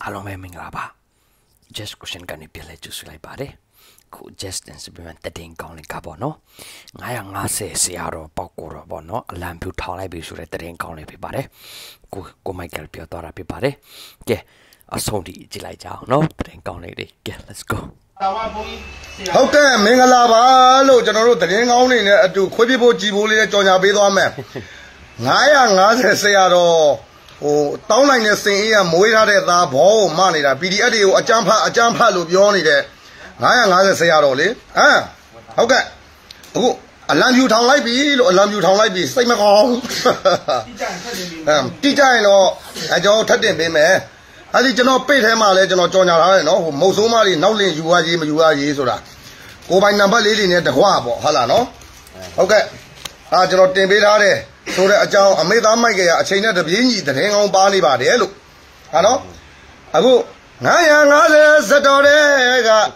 Along me minglaba. Just cushion can be let you like body. Could just and supplement the ding calling cabono. I am not say Searo, Pocoro, Bono, a lamp you tall I be sure at the ding calling everybody. Go my girl, your daughter, everybody. Yeah, a sodi, Jilai, no, the ding calling it. Yeah, let's go. Okay, Mingalaba, look, General, the ding only to Quibibo Gibuli, Jonia Bido man. I am not say at all. Oh, down like this thing here, Moira, that ball, money, that be the idea, a jump, Lubioni there. I am not say at all, eh? Ah, okay. Oh, a lamb you town like be, a lamb you town like be, say my home. Teacher, I don't touch him, man. I did not pay him a legend or John, no, most of my now you are Yesoda. Go by number lady near the Huabo, Halano. Okay. I do not take it out there. So that I made on my gay, I chain at the beginning, the hang on Barney by the look. I know. I go. I am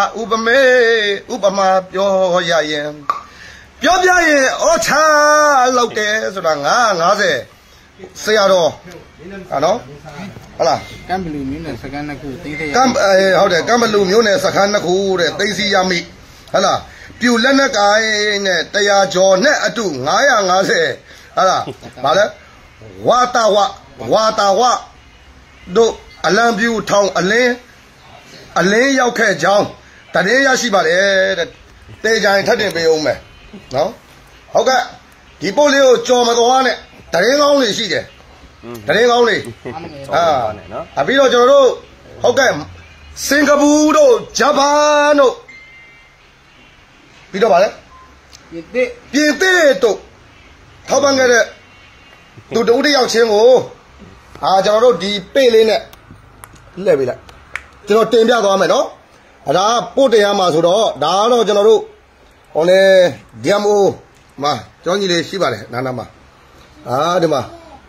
Ubama, your Yayam. Your Yay, or child, look there, so I say, I know. Hala. Gambalu Muna Sakanaku, How the Gambalu Muna Sakanaku, they see Yami. Hala. Più lena kai ne taya jo ne atu ngaya ngase ala bale wata wa do alam più thong alin yauk khe jaung tade ya shi ba le te jain that tin pe ông me noဟုတ်ကဲ့ဒီပုတ်လေးကိုကြော်မသွားနဲ့တရင်ကောင်းလေးရှိတယ်တရင်ကောင်းလေးအပြီးတော့ကျွန်တော်တို့ဟုတ်ကဲ့စင်ကာပူတို့ဂျပန်တို့ပြီးတော့ဗါလဲပြင်သစ်တို့ထောက်ပံ့ခဲ့တဲ့သူတဦးတစ်ယောက်ချင်းကိုကျွန်တော်တို့ဒီပေ့လေးနဲ့လှည့်ပေးလိုက်ကျွန်တော်တင်ပြသွားမယ်နော်ဒါပို့တင်ရမှာဆိုတော့ဒါကတော့ကျွန်တော်တို့ဟိုလေ DMO မှာကျောင်းကြီးလေးရှိပါတယ်နားမှာဒီမှာ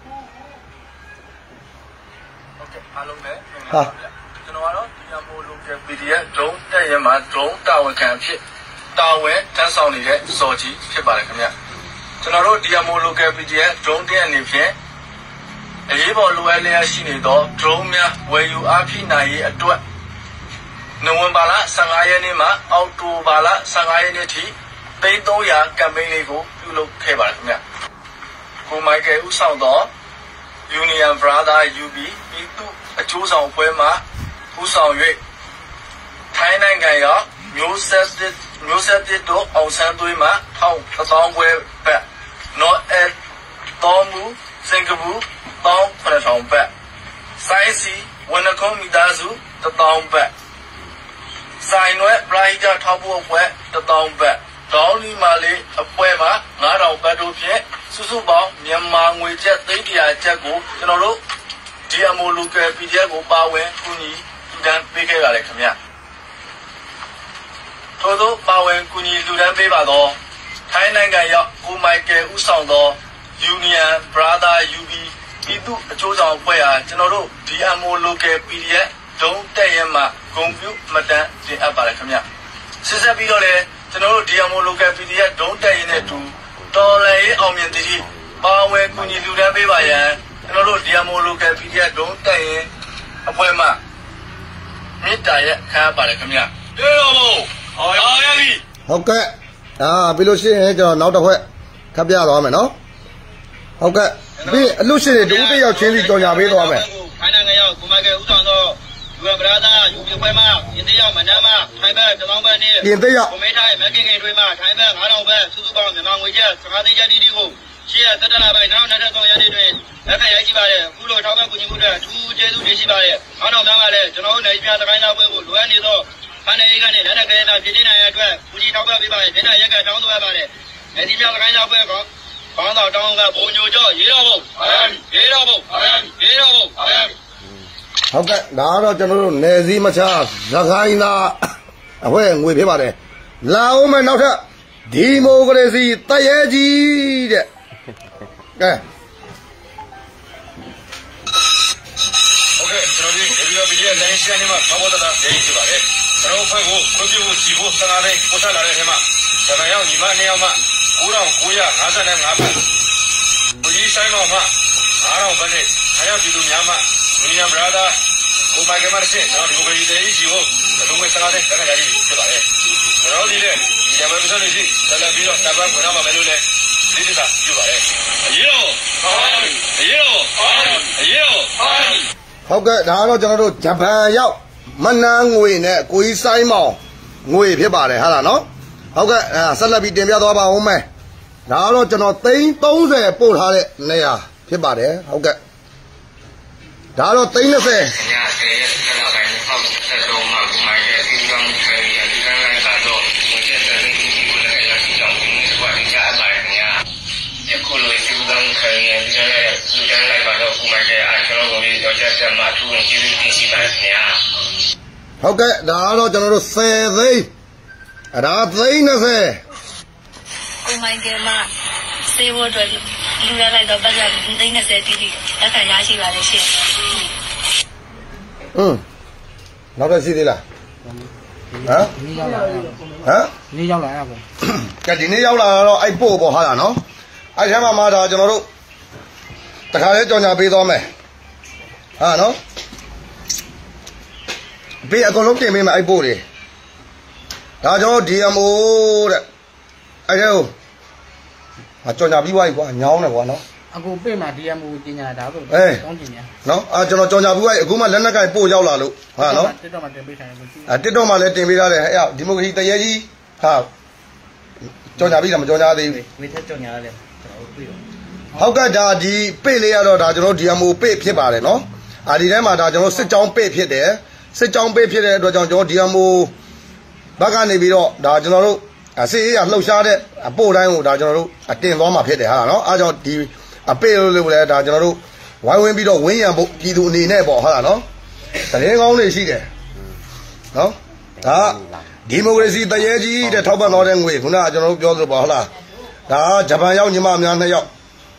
ဟုတ်ကဲ့အားလုံးပဲကျွန်တော်ကတော့ DMO local PDF ဒုံးတက်ရမှာဒုံးတာဝန်ခံဖြစ်တာဝန်တန်းဆောင်နေတဲ့စော်ကြီးဖြစ်ပါတယ်ခင်ဗျကျွန်တော်တို့ DMO local PDF ဒုံးတက်အနေဖြင့်အရေးပေါ်လိုအပ်လျက်ရှိနေသောဒရုန်းများဝယ်ယူအားဖြည့်နိုင်ရေးအတွက်နိုဝင်ဘာလ15ရက်နေ့မှအောက်တိုဘာလ15ရက်နေ့ထိ300ကမ်ပိန်းလေးကိုပြုလုပ်ခဲ့ပါတယ်ခင်ဗျကိုမိုက်ကယ်ဦးဆောင်သော Union Brother UB ပြည်သူ့အကျိုးဆောင်အဖွဲ့မှဦးဆောင်၍ထိုင်းနိုင်ငံရောက်မျိုးဆက်တစ်တို့အောင်ဆန်းသွေးမှ1000ပွဲဘက် North East တော်မူစင်ကာပူ1000ဘက်စိုင်းစီဝန်ကုန်းမိသားစု1000ဘက်ဆိုင်ရွက်ပရိုက်ဂျာထောက်ဖို့အဖွဲ့1000ဘက်ဒေါင်းလီမာလေးအဖွဲ့မှာ9000ဘက်တို့ဖြင့်စုစုပေါင်းမြန်မာငွေကျပ်300ကျပ်ကိုကျွန်တော်တို့ DMO local PDF ကိုပါဝင်ကူညီတန်းပေးခဲ့ရတယ်ခင်ဗျထို့သောပါဝင်ကူညီလူတန်းပေးပါတော့ထိုင်းနိုင်ငံရောက်ကိုမိုက်ကယ်ဦးဆောင်သော Union Brother UB ပြည်သူ့အကျိုးဆောင်အဖွဲ့ဟာကျွန်တော်တို့ DMO local PDF ဒုံးတက်ရဲမှာဂုဏ်ပြုမှတ်တမ်းတင်အပ်ပါတယ်ခင်ဗျဆက်ဆက်ပြီးတော့လည်းကျွန်တော်တို့ DMO local PDF ဒုံးတက်ရဲနဲ့တူတော်လှန်ရေးအောင်မြင်သည့်ပါဝင်ကူညီလူတန်းပေးပါရန်ကျွန်တော်တို့ DMO local PDF ဒုံးတက်ရဲအဖွဲ့မှမေတ္တာရက်ခံပါတယ်ခင်ဗျကျေးဇူးပါဟုတ်ရပြီဟုတ်ကဲ့ပြီးလို့ရှိရင်ကျွန်တော်နောက်တစ်ခွက်ခပ်ပြသွားမယ်နော်ဟုတ်ကဲ့ပြီးအလူရှင်တွေတူတယောက်ချင်းစီကြော်ညာပေးသွားမယ်ခိုင်းနိုင်ငံရောက်ကိုမကဲဦးဆောင်သောယူဗရာသာယူပြပွဲမှာပြင်သစ်ရောက်မနမ်းမှာထိုင်းဘက်1000ဘက်နဲ့ပြင်သစ်ရောက်ကိုမေးထားတဲ့မက်ကင်ကင်တွေမှာထိုင်းဘက်9000ဘက်စုစုပေါင်းမြန်မာငွေကျပ်15သိန်းကျပ်တီကိုရှေ့ရသက်တလပိုင်း2023ရက်နေ့တွင်လက်ခံရရှိပါတယ်အခုလိုထောက်ပံ့ကူညီမှုတွေအထူးကျေးဇူးတင်ရှိပါတယ်အားလုံးကလည်းကျွန်တော်တို့နိုင်ပြသခိုင်းသားပွဲကိုလိုအပ်နေသောခန္ဓာရေးကနေလက်နက်ကလေးသားပြည်နေရတဲ့အတွက်ကူညီထောက်ပံ့ပေးပါတယ်ဒေတာရက်ကတောင်းဆိုရပါတယ်အဲဒီပြသခိုင်းသားပွဲကဘောင်းတော်တောင်းကဘုံညိုကျော်ရေတော်ဘုံရေတော်ဘုံရေတော်ဘုံဟုတ်ကဲ့ဒါကတော့ကျွန်တော်တို့နယ်စည်းမခြားသခိုင်းသားအဖွဲငွေဖြစ်ပါတယ်လာအောင်မယ်နောက်ထပ်ဒီမိုကရေစီတရဲကြီးတဲ့ကဲโอเคကျွန်တော်ဒီဗီဒီယိုလိုင်းရှင်းနေမှာသဘောတရားရေးပြပါတယ်ကျွန်တော်ဖွဲ့ကိုခွင့်ပြုဖို့စီဖို့15သိန်းပို့ချလာတဲ့ထဲမှာကျွန်တော်ရောက်ညီမ2ယောက်မှ9955ဘတ်ဘူကြီးဆိုင်တော်မှ9000ဘတ်နဲ့ခရပြည်သူများမှ Union Brother ကိုမိုက်ကယ်မတစ်ချက်ကျွန်တော်ဒီကိုကြီးတဲ့ကြီးကိုလုံးဝစကားနဲ့လက်ခံရည်ဖြစ်ပါတယ်ကျွန်တော်ဒီလေဒီကံမပစ္စည်းတွေဆက်လက်ပြီးတော့တပ်ပန်းခွင့်ရမှာမယ်လို့လည်းဒီတစ္ဆာပြုပါတယ်အရေးတော်အရေးတော်အရေးတော်ဟုတ်ကဲ့ဒါကတော့ကျွန်တော်တို့ဂျပန်ရောက်မနန်းငွေနဲ့ကိုကြီးဆိုင်မောင်ငွေဖြစ်ပါတယ်ဟာလားနော်ဟုတ်ကဲ့ဆက်လက်ပြီးတင်ပြသွားပါဦးမယ်ဒါကတော့ကျွန်တော်330ပို့ထားတဲ့နေရာဖြစ်ပါတယ်ဟုတ်ကဲ့ဒါတော့330ဟုတ်ကဲ့ဒါကတော့ကျွန်တော်တို့10သိန်းဒါ320 ကိုမိုက်ကယ်မစေဝတ်တွေလူရလိုက်တော့ပတ်စံ320တိတိလက်ခံရရှိပါလေရှင်နောက်တော့ရှိသေးလားဒီရောက်လာရပေါ့ကဲဒီနေ့ရောက်လာတော့အဲ့ပို့ပေါ့ဟာလားနော်အဲ့ထဲမှာဒါကျွန်တော်တို့တခါလဲကြော်ညာပေးသွားမယ်ဟာနော်ဘေးအကုန်လုံးတင်ပေးမယ်အဲ့ပို့တွေဒါကျွန်တော် DMO တဲ့အဲ့ဒါကိုကြော်ညာပြီးသွားပြီကွာညောင်းတယ်ကွာနော်အခုပြေးမှာ DMO ကျင်ညာဒါဆိုတောင်းကျင်ညာနော်ကျွန်တော်ကြော်ညာပြီးသွားပြီအခုမှလက်နက်ကင်ပို့ရောက်လာလို့ဟာနော် TikTok မှာတင်ပေးထားတယ်ကိုကြည့် TikTok မှာလည်းတင်ပေးထားတယ်အဲ့ဒီမိုကရေစီတရေကြီးဟာကြော်ညာပြီးတာမကြော်ညာသေးဘူးဝေထက်ကြော်ညာလည်းကျွန်တော်တွေ့တော့ဟုတ်ကဲ့ဒါဒီပေ့လေးရတော့ဒါကျွန်တော် DMO ပေ့ဖြစ်ပါတယ်နော်ဒီထဲမှာဒါကျွန်တော်စစ်ကြောင်းပေ့ဖြစ်တယ်စစ်ကြောင်းပေ့ဖြစ်တဲ့အတွက်ကြောင့်ကျွန်တော် DMO ဘက်ကနေပြီးတော့ဒါကျွန်တော်တို့စစ်ရေးရလှုပ်ရှားတဲ့အပို့တိုင်းကိုဒါကျွန်တော်တို့တင်သွားမှာဖြစ်တယ်ဟာနော်အားကြောင့်ဒီအပေ့လို့လည်းဒါကျွန်တော်တို့ဝိုင်းဝန်းပြီးတော့ဝင်းရံဖို့ပြည်သူအနေနဲ့ပေါ့ဟာနော်သတင်းကောင်းတွေရှိတယ်နော်ဒါဒီမိုကရေစီတရေကြီးတဲ့ထောက်ပံ့တော်တဲ့ငွေခုနကကျွန်တော်တို့ပြောသလိုပေါ့ဟုတ်လားဒါဂျပန်ရောက်ညီမများ2ယောက်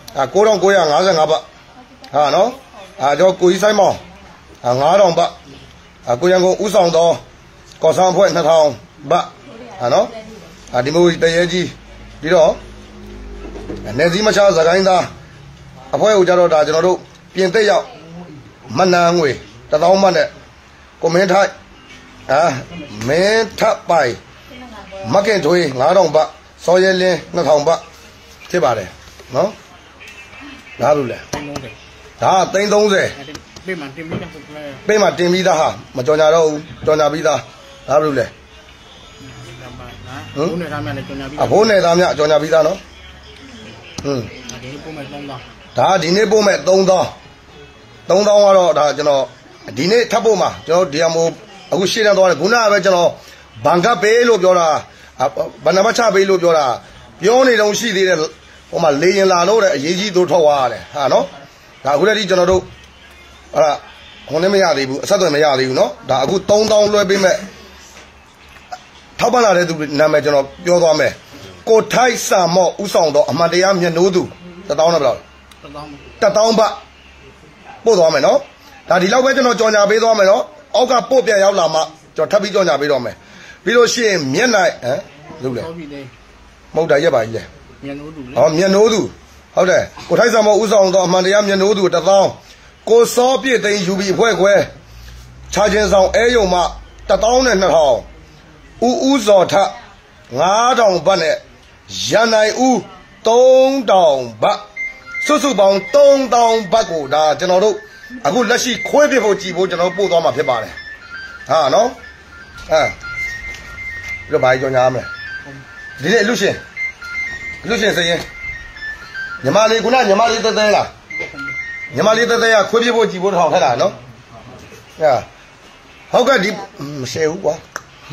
9955ဘတ်ဟာနော်ကျွန်တော်ကိုကြီးဆိုင်မောင်9000ဘတ်ကိုရန်ကုန်ဥဆောင်တော်ကော်ဆောင်ဖွဲ့2000ဘတ်ဟာနော်ဒီမိုကရေစီတရေကြီးပြီးတော့နေစည်းမချစကိုင်းသားအဖွဲ့ကိုကြတော့ဒါကျွန်တော်တို့ပြင်သက်ရောက်မနန်းငွေ1000ဘတ်နဲ့ကိုမင်းထိုက်မင်းထပ်ပိုင်မကင်ထွေး9000ဘတ်စောရဲလင်း2000ဘတ်ဖြစ်ပါတယ်နော်ဒါလို့လဲဒါ330 ပြေးမှာတင်ပြီးသားပေးမှာတင်ပြီးသားဟာမကြော်ညာတော့ဘူးကြော်ညာပြီးသားဒါလို့လဲဘိုးနဲ့သားများလည်းကြော်ညာပြီးဘိုးနဲ့သားများကြော်ညာပြီးသားနော်ဒီနေ့ပို့မဲ့3000 ဒါဒီနေ့ပို့မဲ့3000ကတော့ဒါကျွန်တော်ဒီနေ့ထပ်ပို့မှာကျွန်တော် DMO အခုရှေ့တန်းသွားတယ်ခုနကပဲကျွန်တော်ဘန်ကပ်ပေးလို့ပြောတာဘဏ္ဍာမချပေးလို့ပြောတာပြောနေတော့ရှိသေးတယ်ဟိုမှာလေရင်လာလို့တဲ့အရေးကြီးသို့ထွက်သွားရတယ်ဟာနော်ဒါအခုတည်းကကျွန်တော်တို့ဟိုလည်းမရသေးဘူးအဆက်အသွယ်မရသေးဘူးနော်ဒါအခု3000လွှဲပေးမဲ့ထောက်ပံ့လာတဲ့သူနာမည်ကျွန်တော်ပြောသွားမယ်ကိုထိုက်စာမော့ဥဆောင်တော့အမှန်တရားမျက်နှိုးသူ1000နဲ့ဘယ်လောက်1000ဘတ်ပို့သွားမယ်နော်ဒါဒီလောက်ပဲကျွန်တော်ကြော်ညာပေးသွားမယ်နော်အောက်ကပို့ပြန်ရောက်လာမှကျွန်တော်ထပ်ပြီးကြော်ညာပေးတော့မယ်ပြီးလို့ရှိရင်မျက်နှာလုပ်လေမဟုတ်တာရက်ပါကြီးလေမျက်နှိုးသူလေမျက်နှိုးသူဟုတ်တယ်ကိုထိုက်စာမော့ဥဆောင်တော့အမှန်တရားမျက်နှိုးသူ1000ကိုစောပြည့်သိန်းယူပြီးအဖွဲ့ခွဲခြားချင်းဆောင်အဲယုံမှ1000 ဦးဇော်ထ9000ဘတ်နဲ့ရန်နိုင်ဦး3000ဘတ်စုစုပေါင်း3000ဘတ်ကိုဒါကျွန်တော်တို့အခုလက်ရှိခွဲပြဖို့ကြည်ဖို့ကျွန်တော်ပို့သွားမှာဖြစ်ပါတယ်ဟာနော်ပြီးတော့ဘာကြော်ညာမလဲဒီနေ့လူရှင်စရင်ညီမလေးခုနညီမလေးတဲလားညီမလေးတဲကခွဲပြဖို့ကြည်ဖို့ထောင်ထက်တာနော်ဟုတ်ကဲ့ဒီမရှယ်ဘူးကွာ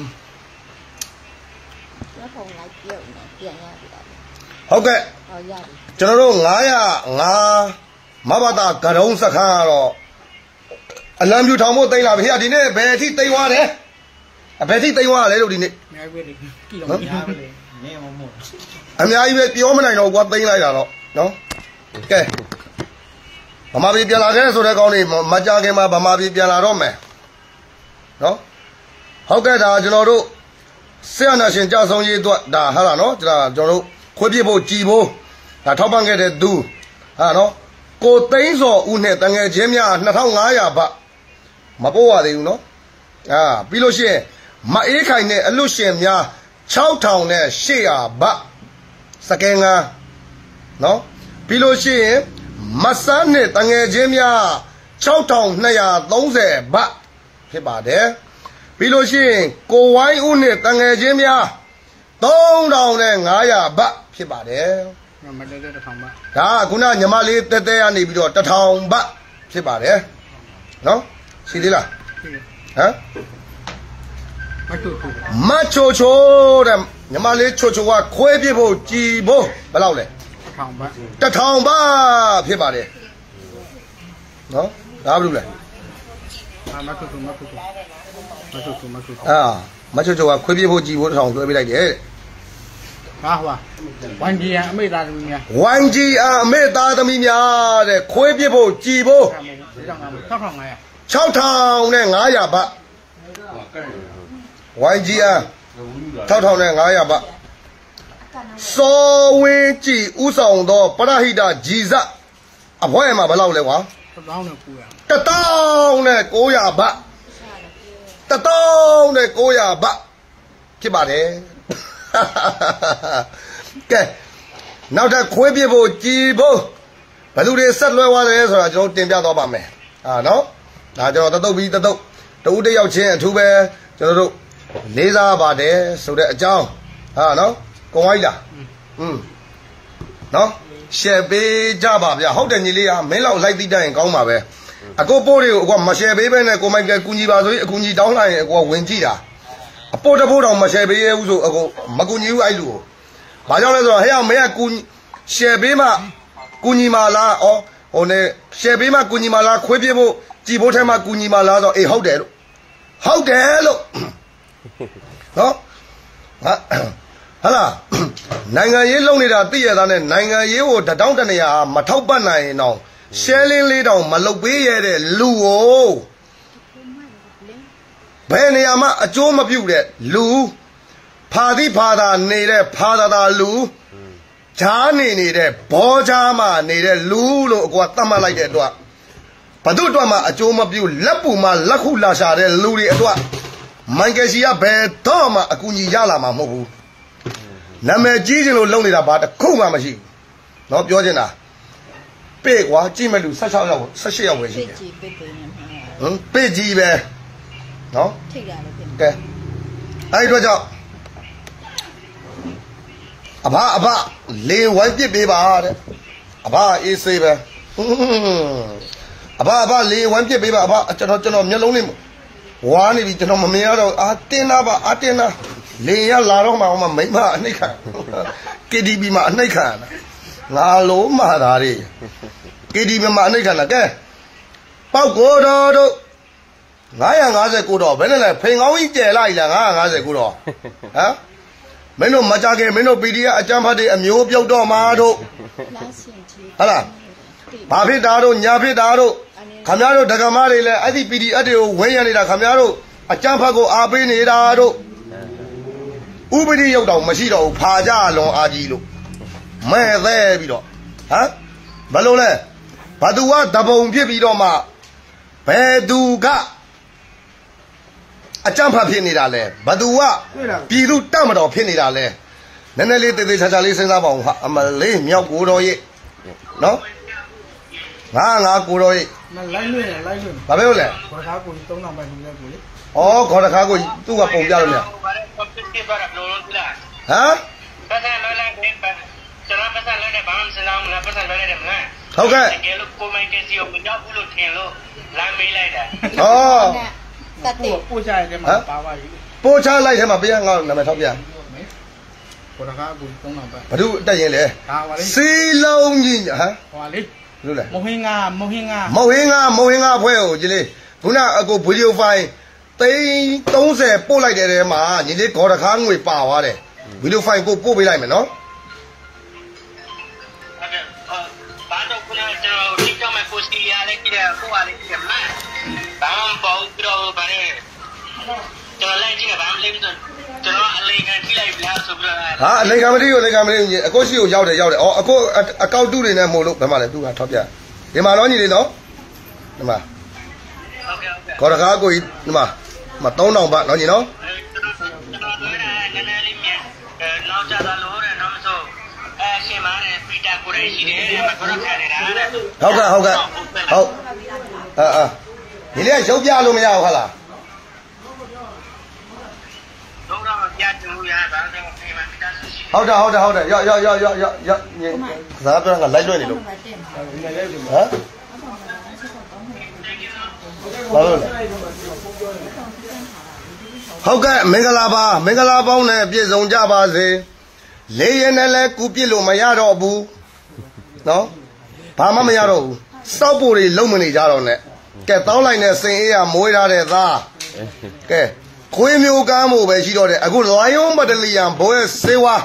ဟုတ်ကဲ့ကျွန်တော်တို့905မဘာတာကရုံးစခန်းကတော့အလံပြူထောင်ဖို့တိတ်လာပြီဟဲ့ဒီနေ့ဘယ်အထိတိတ်သွားတယ်ဘယ်အထိတိတ်သွားလဲလို့ဒီနေ့အများကြီးပဲကြည့်တော့များပဲနေမမို့အများကြီးပဲပြောမနိုင်တော့ကွာတိတ်လိုက်တာတော့နော်ကဲဗမာပြည်ပြန်လာခဲ့ဆိုတဲ့ကောင်းလေးမကြခင်မှာဗမာပြည်ပြန်လာတော့မယ်နော်ဟုတ်ကဲ့ဒါကျွန်တော်တို့ဆရာနာရှင်ကြောက်ဆုံးရေးအတွက်ဒါဟာလားနော်ကျွန်တော်တို့ခွေးပြဖို့ကြည်ဖို့ဒါထောက်ပံ့ခဲ့တဲ့သူဟာနော်ကိုသိန်းစောဦးနဲ့တငယ်ချင်းများ2500ဘတ် mà bố à thì nó ví dụ như mà ý khai này ở lúc xem nha cháu thằng này xe à bạ sắc keng nó ví dụ như mà sáng này tăng nghe chém nha cháu thằng này à đóng rẻ bạ thế bà đấy ví dụ như cô gái u này tăng nghe chém nha đóng thằng này ngã à bạ thế bà đấy cũng là nhà mà lấy tê tê anh đi ví dụ thằng bạ thế bà đấy nó xin đi là hả mắt chô chô đấy nhà mà lấy chô chô qua khói bia bò chi bò bao lâu đấy thằng bạ thế bà đấy nó đã bao lâu mắt chô chô qua khói bia bò chi bò thằng tôi biết đấy Hoàng Chi à, mấy ta tầm mía. Hoàng Chi à, mấy ta tầm mía đấy, khói bia bò chi bò. Cháu thằng này ngã ya bạ. Hoàng Chi à, cháu thằng này ngã ya bạ. So với chỉ u sòng đó, Parahita Jiza. À, phải mà bao lâu đấy quá? Tất tao này cố ya bạ. Tất tao này cố ya bạ. Cái bà đấy. Cái nào ta khói bia bò chi bò. Bà lúc đấy sắt lôi qua đấy rồi cho tiền bia đó bà mẹ. Nó. Cho nó tao tao tao đây yêu钱出呗 ကျွန်တော်တို့လေးစားပါတယ်ဆိုတဲ့အကြောင်းနော်ကိုဝိုင်းလားနော်ရှယ်ပေးကြပါဗျာဟုတ်တယ်ညီလေးမင်းလောက်လိုက်သိတတ်ရင်ကောင်းပါပဲအကိုပိုးတွေကိုအကွာမရှယ်ပေးပဲနဲ့ကိုမိုက်ကကူညီပါဆိုရင်အကူညီတောင်းလိုက်ရင်အကွာဝင်ကြည့်တာအပိုးတပိုးတောင်မရှယ်ပေးရဘူးဆိုအကိုမကူညီဘူးအဲ့လူကိုဘာကြောင့်လဲဆိုတော့ဟဲ့မင်းကကူရှယ်ပေးမှကူညီမလားဩဟိုနဲ့ရှယ်ပေးမှကူညီမလားခွေးပြဖို့ကြည်ဖို့ထဲမှာကူညီမလားဆိုအေးဟုတ်တယ်လို့ဟုတ်တယ်လို့နော်ဟာလားနိုင်ငံရေးလုံနေတာသိရတာနဲ့နိုင်ငံရေးကိုတတောင်းတနေရမထောက်ပံ့နိုင်ရင်တော့ရှဲလင်းလေးတောင်မလုတ်ပေးရတဲ့လူကိုဘယ်နေရာမှာအကျိုးမပြုတဲ့လူဖာတိဖာသာနေတဲ့ဖာသာလူဂျားနေတဲ့ဘောဂျားမှာနေတဲ့လူလို့အကွာသတ်မှတ်လိုက်တဲ့အတွက်ဘဒုအတွက်မှာအကျိုးမပြုလက်ပူမှာလက်ခုလာရှာတဲ့လူတွေအတွက်မိုက်ကယ်စီကဘယ်တော့မှအကူအညီရလာမှာမဟုတ်ဘူးနာမည်ကြီးချင်လို့လုံနေတာဘာတစ်ခုမှမရှိဘူးเนาะပြောချင်တာပေ့ကွာကြည့်မဲ့လူ16ယောက်18ယောက်ပဲရှိတယ်ပေ့ကြီးပဲเนาะထိတ်ရတယ်ပြင်ကဲအဲ့ဒီတော့ကြောင့်အဘလေဝိုင်းပြစ်ပေးပါတဲ့အဘအေးဆေးပဲအဘလေဝိုင်းပြစ်ပေးပါအဘကျွန်တော်မျက်လုံးလေးဝါနေပြီကျွန်တော်မမြင်ရတော့တင်းနာပါတင်းနာလေရလာတော့မှမိမအနှိတ်ခံ KDB မှာအနှိတ်ခံငါလုံးမာတာတွေ KDB မှာအနှိတ်ခံကဲပေါက်ကိုတော်တို့959တော့ဘယ်နဲ့လဲဖိန်ကောင်းကြီးကျယ်လိုက်လား959တော့ဟမ်မင်းတို့မကြခင်မင်းတို့ PDF အကြမ်းဖက်တွေအမျိုးပြုတ်တော့မှာတို့ဟလားဘာဖြစ်တာတို့ညာဖြစ်တာတို့ခမရတို့ဒကမတွေလည်းအဲ့ဒီ PDF တွေကိုဝင်းရနေတာခမရတို့အကြမ်းဖက်ကိုအားပေးနေတာတို့ဥပဒေရောက်တော့မရှိတော့ဘူးဖာကြလွန်အားကြီးလို့မဲ့သေးပြီးတော့ဟမ်ဘယ်လိုလဲဘသူကတပုံဖြစ်ပြီးတော့မှဘယ်သူကအကြမ်းဖက်ဖြစ်နေတာလဲဘသူကပြည်သူတတ်မတော်ဖြစ်နေတာလဲနည်းနည်းလေးတေးသေးချာချာလေးစဉ်းစားပါဦးဟာအမလေးမြောက်ကိုတော်ရဲ့နော်ငါကိုတော်ရဲ့လိုက်လွင့်ဘာပဲလို့လဲခေါ်ခါကို3000ပဲလူလဲကိုလေဩခေါ်တခါကိုသူ့ကပုံပြလို့မရဟမ်ပတ်စံလွှဲလိုက်ကျွန်တော်ပတ်စံလွှဲတယ်ဘာမှမစမ်းဘူးလားပတ်စံလွှဲလိုက်တယ်မလားဟုတ်ကဲ့တကယ်လို့ကိုမိုက်ကစီကိုမကြောက်ဘူးလို့ထင်လို့လမ်းမေးလိုက်တာဩတက်တယ်ပို့ချရတယ်မှာပါပါပြီပို့ချလိုက်ထဲမှာပေးရငါနာမည်ထောက်ပြခေါ်ခါကို3000ပဲဘာလို့တက်ရင်လဲစီလုံးကြီးဟမ်ဟောလေလို့လဲမဟင်းငါဖွဲ့ကိုကြီးလေးခုနအကိုဗီဒီယိုဖိုင်30ပို့လိုက်တဲ့ထဲမှာညီလေးခေါ်တခါငွေပါသွားတယ်ဗီဒီယိုဖိုင်ကိုပို့ပေးလိုက်မယ်နော်ဟုတ်ကဲ့ဘာတော့ခုနကကျွန်တော်ဒီကြောင့်မဲ့ပို့စီရလေးကြည့်တယ်ကိုကလေးကြည့်တယ်မလားဘာမှမပေါ့ပြီးတော့ဗါနေကျွန်တော်လိုက်ကြည့်တယ်ဘာမှမလေးဘူးကျွန်တော်အလေးခံကြည့်လိုက်ပြီလားဆိုပြီးတော့ဟာအလေးခံမကြည့်ဘူးအလေးခံမကြည့်ဘူးအကိုရှိကိုရောက်တယ်ဩအကိုအကောက်တူတွေနဲ့မို့လို့ဘယ်မှာလဲသူကထောက်ပြဒီမှာတော့ညီလေးနော်ဒီမှာဟုတ်ကဲ့ခေါ်တကားကိုဒီမှာ3000 baht နော်ညီနော်နောက်ကြတာလို့တဲ့နောက်မဆိုရှင်မားနဲ့ပီတာကိုရေးရှိတယ်မခေါ်ရခံနေတာတဲ့ဟုတ်ကဲ့ဒီလေးရုပ်ပြလို့မရဘူးဟုတ်လားတော့တော့ပြတ်တူရတာတော့ဒီမှာပီတာရှိဟုတ်တယ်ရောက်စားပြောကလိုက်လွှဲနေလို့ဟမ်ဘာလို့လဲဟုတ်ကဲ့မင်္ဂလာပါမင်္ဂလာပေါင်းနဲ့ပြည့်စုံကြပါစေလေးရင်နဲ့လဲကူပြစ်လို့မရတော့ဘူးနော်ဘာမှမရတော့ဘူးစောက်ဖို့တွေလုံမနေကြတော့နဲ့ကဲတောင်းလိုက်နဲ့စင်အေးရမွေးထားတဲ့သားကဲခွေးမျိုးကမ်းဖို့ပဲရှိတော့တယ်အခုလွိုင်းယုံဘတလီယံဘိုးရဲ့စေဝါ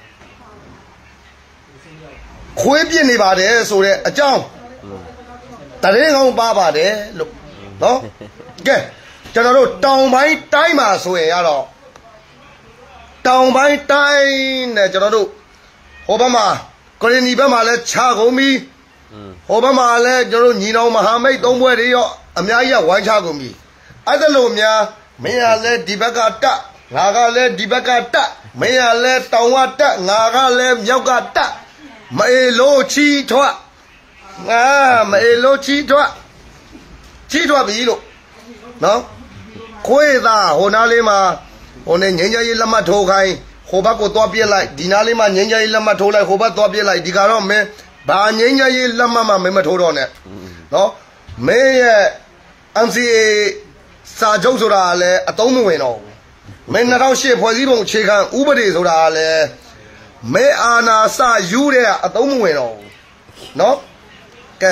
ခွေးပြစ်နေပါတယ်ဆိုတဲ့အကြောင်းတရင်ကောင်းပါပါတယ်လို့နော်ကဲကျွန်တော်တို့တောင်ပိုင်းတိုင်းမှာဆိုရင်ရတော့တောင်ပိုင်းတိုင်းနဲ့ကျွန်တော်တို့ဟိုဘက်မှာကရင်နီဘက်မှာလဲခြာကုန်ပြီဟိုဘက်မှာလဲကျွန်တော်တို့ညီနောင်မဟာမိတ်3ဘွဲတွေရောအများကြီးဝိုင်းခြာကုန်ပြီအဲ့ဒါလို့များမင်းရလဲဒီဘက်ကတက်ငါကလဲဒီဘက်ကတက်မင်းရလဲတောင်ကတက်ငါကလဲမြောက်ကတက်မအေလို့ချီထွက်ငါမအေလို့ချီထွက်ပြီလို့နော်ခွေးသားဟိုနားလေးမှာဟိုနဲ့ငင်းကြရေးလက်မှတ်ထိုးခိုင်းဟိုဘက်ကိုသွားပြစ်လိုက်ဒီနားလေးမှာငင်းကြရေးလက်မှတ်ထိုးလိုက်ဟိုဘက်သွားပြစ်လိုက်ဒီကတော့မင်းဘာငင်းကြရေးလက်မှတ်မှမထိုးတော့နဲ့နော်မင်းရဲ့ MCA စာချုပ်ဆိုတာလည်းအသုံးမဝင်တော့ဘူးမင်း2008ဖွဲ့စည်းပုံအခြေခံဥပဒေဆိုတာလည်းမင်းအာဏာစယူတဲ့အသုံးမဝင်တော့ဘူးနော်ကဲ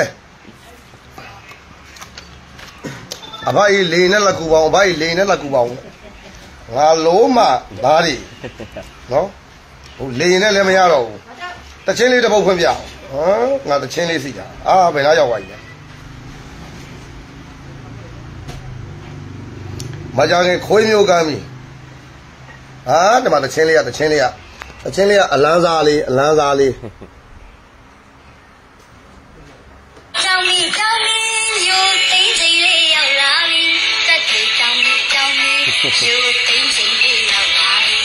အဘကြီးလေနဲ့လက်ကူပေါင်းအဘကြီးလေနဲ့လက်ကူပေါင်းငါလုံးမသားတွေနော်ဟိုလေနဲ့လည်းမရတော့ဘူးတချင်းလေးတစ်ပုတ်ဖွင့်ပြအောင်ဟမ်ငါတချင်းလေးစီတာဘယ်နာရောက်သွားပြီလဲမကြခင်ခွေးမျိုးကမ်းပြီဒီမှာတချင်းလေးကအလန်းစားလေးကြောင်မီရိုးသိမ့်စိမ့်လေးရောက်လာပြီတက်ကြည်ကြောင်မီရိုးသိမ့်စိမ့်လေးရောက်လာပြီ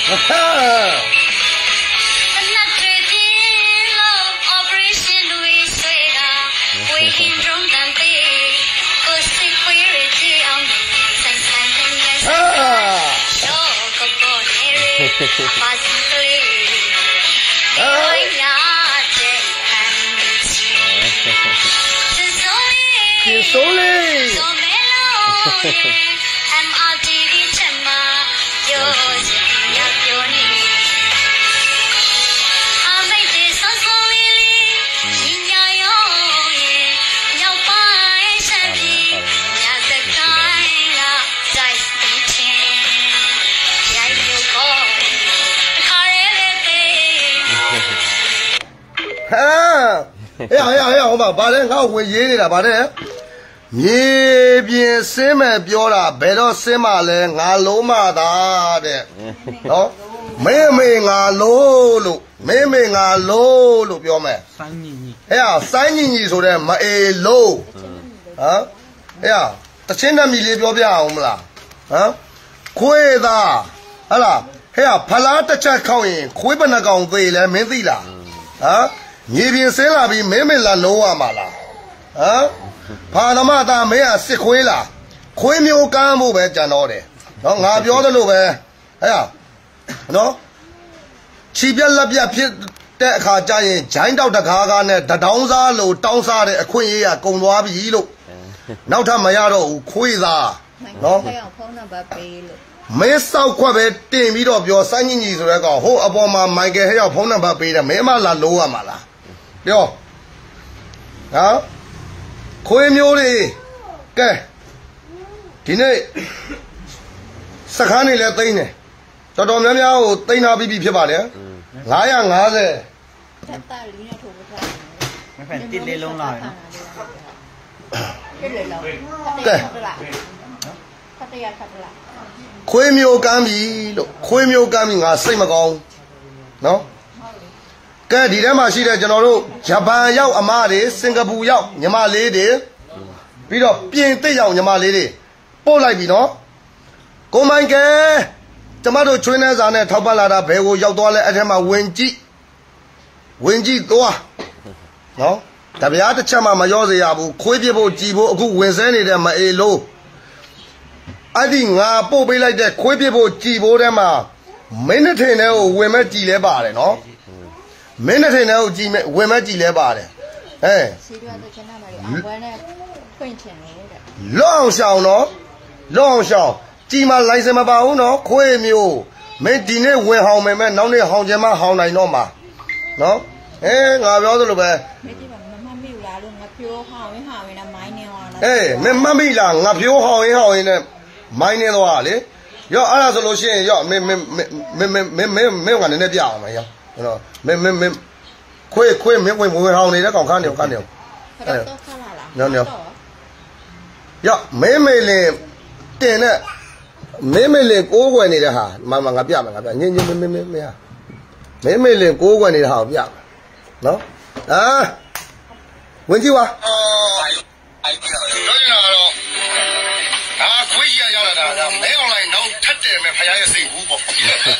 အနက်တွေပြင်းလို့ operation တွေဆွဲတာ waiting room တန်သေးကိုစစ်ခွေးတွေကြည့်အောင်ဆိုင်ဆိုင်နဲ့ရှော့ကပေါ်နေရပါစီကလေးဆိုလေ MRTV ချက်မှာပြောချင်ရပြောနေအမိတ်တွေဆောင်းဆောင်းလေးညီညာရောရဲ့ညောက်ပိုင်းဆက်ပြီးညစကိုင်းကကြိုက်ပြီးချင်းရိုက်လို့ခေါ်ခါရဲတဲ့ဟဲ့ဟိုမှာဗါလဲငါ့ဝင်ရေးနေတာဗါတဲ့မြေပြင်စင်းမဲ့ပြောတာဘယ်တော့စင်းမလဲငါလုံးမသာတဲ့နော်မေငါလို့ပြောမယ်စိုင်းညီစိုင်းညီဆိုတဲ့မအေလို့တချင်းတမီလေးပြောပြအောင်မလားခွေးသားဟလားဖလားတစ်ချက်ခောက်ရင်ခွေးဘယ်နှကောင်သေးလဲမင်းသိလားမြေပြင်စင်းလာပြီးမင်းလာလုံးရမှာလားဖာသမသားမင်းကစစ်ခွေးလားခွေးမျိုးကမ်းဖို့ပဲကြံတော့တယ်နော်ငါပြောသလိုပဲနော်ခြိပြက်လက်ပြက်ဖြစ်တဲ့အခါကျရင်ဂျိုင်းတောက်တကားကားနဲ့တတောင်းစားလို့တောင်းစားတဲ့အခွင့်အရေးကကုန်သွားပြီလို့နောက်ထပ်မရတော့ဘူးခွေးသားနော်ဖုန်းနံပါတ်ပေးလို့မင်းစောက်ခွက်ပဲတင်ပြီးတော့ပြောစိုင်းညီဆိုတဲ့ကောင်ဟိုအပေါ်မှာမိုက်ကယ်ဟဲ့ရောက်ဖုန်းနံပါတ်ပေးတယ်မင်းမလာလို့ရမှာလားပြောခွေးမျိုးတွေကဲဒီနေ့စခန်းနေလဲသိမ်းတယ်တော်တော်များများကိုသိမ်းထားပြီးဖြစ်ပါတယ်950 တက်တာလေးနဲ့ထိုးထားမဖက်တစ်လေးလုံးလာတယ်နော်တစ်လေးလုံးကဲခတ်တရခွေးမျိုးကမ်းပြီလို့ခွေးမျိုးကမ်းပြီငါစိတ်မကောင်းနော်ကဲဒီထဲမှာရှိတဲ့ကျွန်တော်တို့ဂျပန်ရောက်အမတွေစင်ကာပူရောက်ညီမလေးတွေပြီးတော့ပြင်သစ်ရောက်ညီမလေးတွေပပို့လိုက်ပြီနော်ကိုမိုင်းကဲကျမတို့ချွေးနေစာနဲ့ထောက်ပံ့လာတာဘယ်ကိုရောက်သွားလဲအဲ့ထဲမှာဝင်ကြည့်သွားနော်တပြားတစ်ချက်မှမရောစေရဘူးခွေးပြဖို့ကြည်ဖို့အခုဝင်ဆဲနေတဲ့မအေလို့အဲ့ဒီငါပို့ပေးလိုက်တဲ့ခွေးပြဖို့ကြည်ဖို့ထဲမှာမင်းနဲ့ထင်တဲ့ကိုဝင်မဲ့ကြည်လဲပါတယ်နော်မင်းနဲ့ထင်တဲ့ကိုကြည်မဲ့ဝင်မဲ့ကြည်လဲပါတယ်စီရွာတဲ့ကျနာမလေးအဝဲနဲ့ဖွင့်ချင်လို့တဲ့လောအောင်ရှောင်းနော်လောအောင်ရှောင်းကြည်မလိုင်စင်မပါဘူးနော်ခွေးမျိုးမင်းဒီနေ့ဝင်ဟောင်းမယ်မဲ့နောက်နေ့ဟောင်းချင်မှဟောင်းနိုင်တော့မှာနော်ငါပြောသလိုပဲမကြည့်ပါမမိဘူးလားလို့ငါပြောဟောင်းနဲ့မိုင်းနေသွားတာမင်းမမိလားငါပြောဟောင်းရင်နဲ့မိုင်းနေသွားလေရောအဲ့ဒါဆိုလို့ရှိရင်ရောမင်းကလည်းနည်းပြအောင်မယ်ရောနော်မင်းခွေးမင်းဝင်ဟောင်းနေတဲ့ကောင်ခန်းနေတော့ခါလာလားနော်ရောမင်းမေလင်တင်တဲ့မင်းမေလင်ကိုးကွယ်နေတဲ့ဟာမငါပြမယ်ညင်မင်းမေလင်ကိုးကွယ်နေတဲ့ဟာကိုပြမယ်နော်ဝင်ကြည့်ပါပြောနေတာကတော့ခွေးကြီးရလာတာမဲအွန်လိုင်းနောက်ထပ်တယ်မဲ့ဖရားရဲ့စိတ်ဘူးပေါ့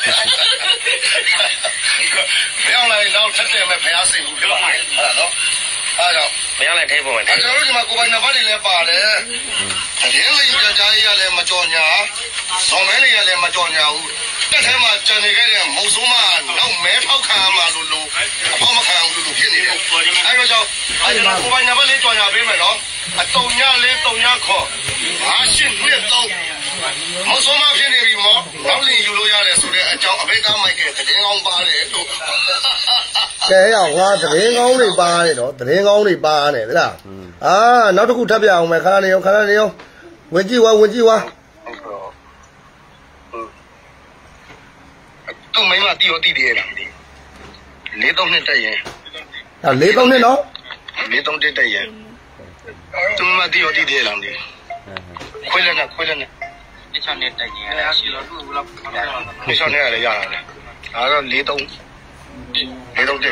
မဲအွန်လိုင်းနောက်ထပ်တယ်မဲ့ဖရားစိတ်ဘူးဖြစ်ပါမယ်ဟုတ်လားနော်အားကြောင့်မဲအွန်လိုင်းထိဖို့မယ်ကျွန်တော်တို့ဒီမှာကိုယ်ပိုင်နံပါတ်တွေလည်းပါတယ်ရင်းလိမ်ကြကြားရလည်းမကြော်ညာဇော်မဲလေးရလည်းမကြော်ညာဘူးတက်ထဲမှာကြံနေခဲ့တဲ့မုံဆိုးမနောက်မဲဖောက်ခံမှာလို့အဖောက်မခံအောင်လို့ဖြစ်နေတယ်အဲဒါကြောင့်ကိုယ်ပိုင်နံပါတ်လေးကြော်ညာပေးမယ်နော်အတုံညာလေးတုံညာခေါ်58နှစ်တော့မဆိုးမဖြစ်နေပြီမောနောက်လင်ယူလို့ရတယ်ဆိုတဲ့အကြောင်းအဖေသားမိုက်ကသတင်းကောင်းပါတယ်လို့ကဲရောက်ငါသတင်းကောင်းတွေပါတယ်နော်သတင်းကောင်းတွေပါတယ်ဗလားနောက်တစ်ခုထပ်ပြအောင်မယ်ခဏနေရောဝင်ကြည့်ဝါသူ့မိမတီရောတီတယ်လား43နှစ်တက်ရင် 43နှစ်နော် 43တက်ရင်သူ့မိမတီရောတီတယ်လားခွေးလက်နဲ့ဒီချောင်းနဲ့တက်ရင်အဲ့ရှိလို့သူ့ဘလောက်ဒီချောင်းနဲ့လည်းရတာလေဒါတော့43တက်နော်မ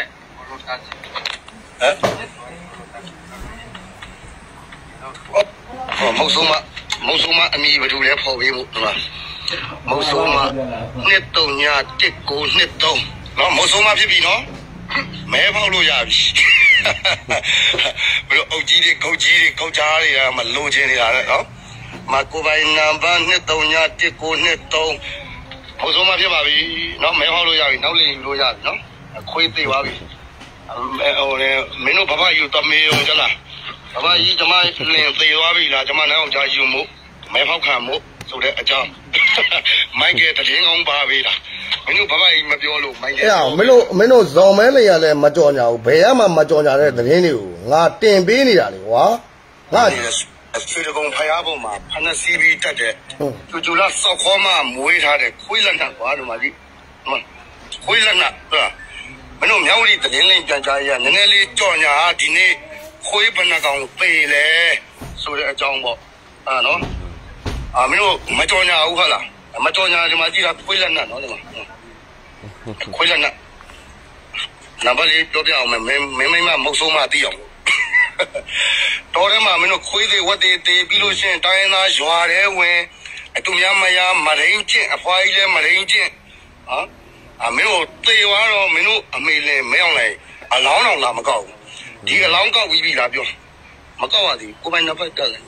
ဟုတ်ဆုံးမအမီဘယ်သူလဲဖော်ပေးဖို့ဟုတ်လားမဟုတ်ဆုံးမ23ည19နှစ်3နော်မဟုတ်ဆုံးမဖြစ်ပြီနော်မဲဖောက်လို့ရပြီဘယ်လိုအုတ်ကြီးတွေကုတ်ကြားတွေကမလိုချင်နေတာလေနော်မကိုပိုင်နံပါတ်23ည19နှစ်3မဟုတ်ဆုံးမဖြစ်ပါပြီနော်မဲဖောက်လို့ရပြီနောက်လင်ယူလို့ရပြီနော်ခွေးသေးပါပြီမင်းတို့ဘဘယူတမေရောကြလားဘဘကြီးကျမလင်သေးသွားပြီလားကျမနောက်အောင်ကြားယူမို့မဲဖောက်ခံမို့ဆိုတဲ့အကြောင်းမိုက်ကတည်င်းကောင်းပါပြီလားမင်းတို့ဘဘကြီးမပြောလို့မိုက်ကမင်းတို့ဇော်မဲလေးရလဲမကြော်ညာဘူးဘယ်မှမကြော်ညာတဲ့သတင်းတွေကိုငါတင်ပေးနေတာလေကွာငါဆွေတကုံဖျားပေါ်မှာဖနစီပြီးတက်တဲ့ကျူလာစောက်ခေါ်မှမွေးထားတဲ့ခွေးလက်နက်ကွာဒီမှာကြီးခွေးလက်နက်ဟုတ်လားမင်းတို့မြောက်ရီသတင်းလင်းပြန်ကြားရနည်းနည်းလေးကြော်ညာဒီနေ့ခွေးဘဏ္ဍကောင်ပေလေဆိုတဲ့အကြောင်းပေါ့နော်မင်းတို့မကြော်ညာဘူးဟုတ်လားမကြော်ညာဒီမှာကြည့်တာခွေးလက်နက်နော်ဒီမှာခွေးလက်နက်နံပါတ်လေးပြောပြအောင်မမဟုတ်ဆုံးမသိအောင်တော်တယ်မှာမင်းတို့ခွေးတွေဝတ်တွေတေးပြီးလို့ရှိရင်တိုင်းရင်းသားရွာတဲ့ဝင်အတူများမရမရင်းချင်းအဖွားကြီးလည်းမရင်းချင်းမင်းတို့သေသွားတော့မင်းတို့အမေလည်းမရောက်လိုက်အလောင်းတော်လာမကောက်ဘူးဒီအလောင်းကောက်ပြီးပြီလားပြောမကောက်ရသေးကိုပိုင်နံပါတ်တက်တယ်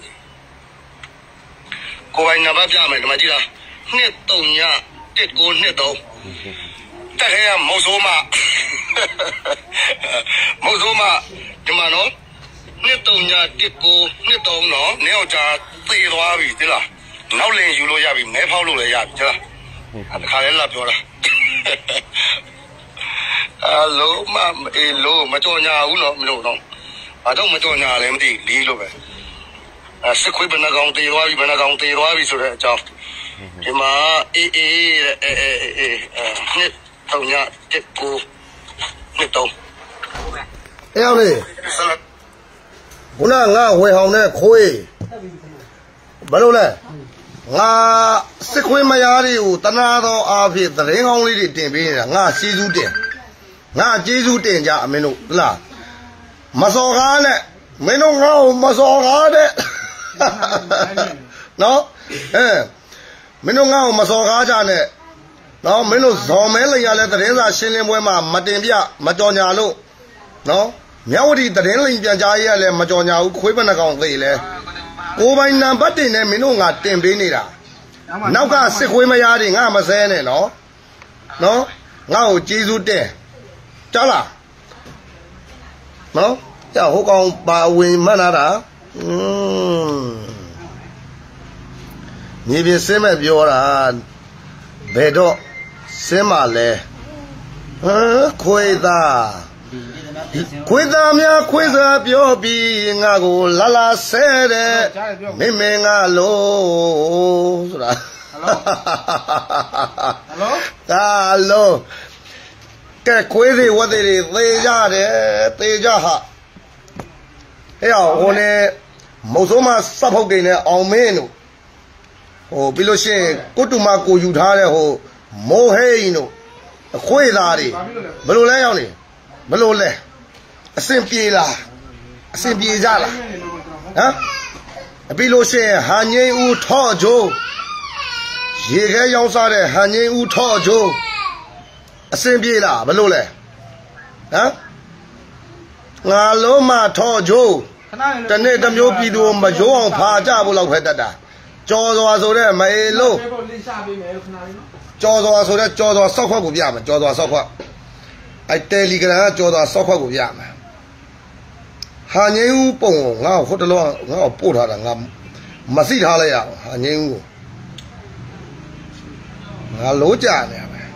ကိုပိုင်နံပါတ်ပြမယ်ဒီမှာကြည့်လား23ည19နှစ်3တက်ခဲမဟုတ်ဆိုးမဒီမှာနော်23ည19နှစ်3နော်နေအောင်ကြာသေသွားပြီသိလားနောက်လင်ယူလို့ရပြီမဲဖောက်လို့လည်းရပြီသိလားတခါလဲလာပြောတာလိုမကြော်ညာဘူးနော်မလို့တော့ဘာတော့မကြော်ညာလည်းမသိလီးလို့ပဲစစ်ခွေးဘယ်နှကောင်တေးသွားပြီဆိုတဲ့အကြောင်းဒီမှာနှစ်3ည19နှစ်3 အဲ့အောင်လေခုနငါဝေဟောင်တဲ့ခွေးဘာလို့လဲငါစစ်ခွေးမယားတွေကိုတနာတော်အားဖြင့်သတင်းကောင်းလေးတွေတင်ပေးနေတာငါကျေးဇူးတင်ကြအမင်းတို့ဟုတ်လားမစော်ကားနဲ့မင်းတို့ငါ့ကိုမစော်ကားတဲ့နော်မင်းတို့ငါ့ကိုမစော်ကားကြနဲ့နော်မင်းတို့ဇော်မဲလိုက်ရလဲသတင်းစာရှင်းလင်းပွဲမှာမတင်ပြမကြော်ညာလို့နော်မြဝတီသတင်းလိမ်ပြန်ကြားရလဲမကြော်ညာဘူးခွေးပနကောင်သိလဲကိုပိုင်နံပါတ်တင်နဲ့မင်းတို့ငါတင်ပေးနေတာနောက်ကစစ်ခွေးမရတွေငါမဆဲနဲ့နော်ငါ့ကိုကျေးဇူးတင်ကြားလားနော်ကြောက်ဟိုကောင်ပါဝင်မှတ်လာတာမြေပြင်စင်းမဲ့ပြောတာဘယ်တော့စင်းမလဲခွေးသားများခွေးစားပြောပြီးငါကိုလာလာဆဲတဲ့မင်းငါလို့ဆိုတာဟယ်လိုကဲခွေးတွေဝတ်တွေသေကြတယ်သေကြဟာဟဲ့ဟိုနဲ့မုတ်ဆိုးမစပ်ဖုတ်ကိန်းနဲ့အောင်မင်းတို့ဟိုပြီးလို့ရှိရင်ကိုတူမကိုယူထားတဲ့ဟိုမိုးဟိန်းတို့အခွေးသားတွေဘယ်လိုလဲရောက်နေဘယ်လိုလဲအစင်ပြေလားအစင်ပြေကြလားပြီးလို့ရှိရင်ဟန်ငိမ့်ဦးထော့ကျိုးရေခဲရောင်းစားတဲ့ဟန်ငိမ့်ဦးထော့ကျိုးအစင်ပြေလားဘယ်လိုလဲငါလုံးမထော့ကျိုးတနေ့တစ်မျိုးပြည်သူမရိုးအောင်ဖာကြဖို့လောက်ပဲတတ်တာကြော်စွာဆိုတဲ့မအေလို့ကြော်စွာဆိုတဲ့ကြော်စွာစောက်ခွက်ကိုပြမယ်ကြော်စွာစောက်ခွက်တယ်လီဂရမ်ကကြော်စွာစောက်ခွက်ကိုပြမယ်ဟာငိမ့်ဦးပုံငါ့ကိုဟိုတလောငါ့ကိုပို့ထားတာငါမသိထားလိုက်ရအောင်ဟာငိမ့်ဦးကိုငါလိုးကြနေရမယ်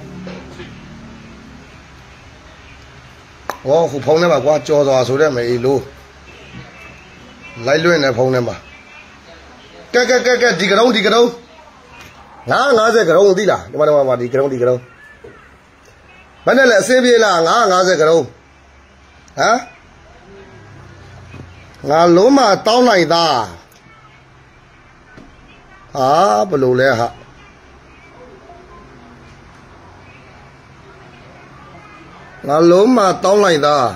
ဟောခုဖုန်းထဲမှာကွာကြော်စွာဆိုတဲ့မအေလို့လိုက်လွင့်နေဖုန်းထဲမှာကဲဒီကရုံးငါ50ကရုံးသိလားဒီမှာဒီကရုံးဘယ်နဲ့လဲအစင်းပြေးလားငါ50ကရုံးငါလုံးမတောင်းလိုက်သားဟာဘယ်လိုလဲဟာငါလုံးမတောင်းလိုက်သား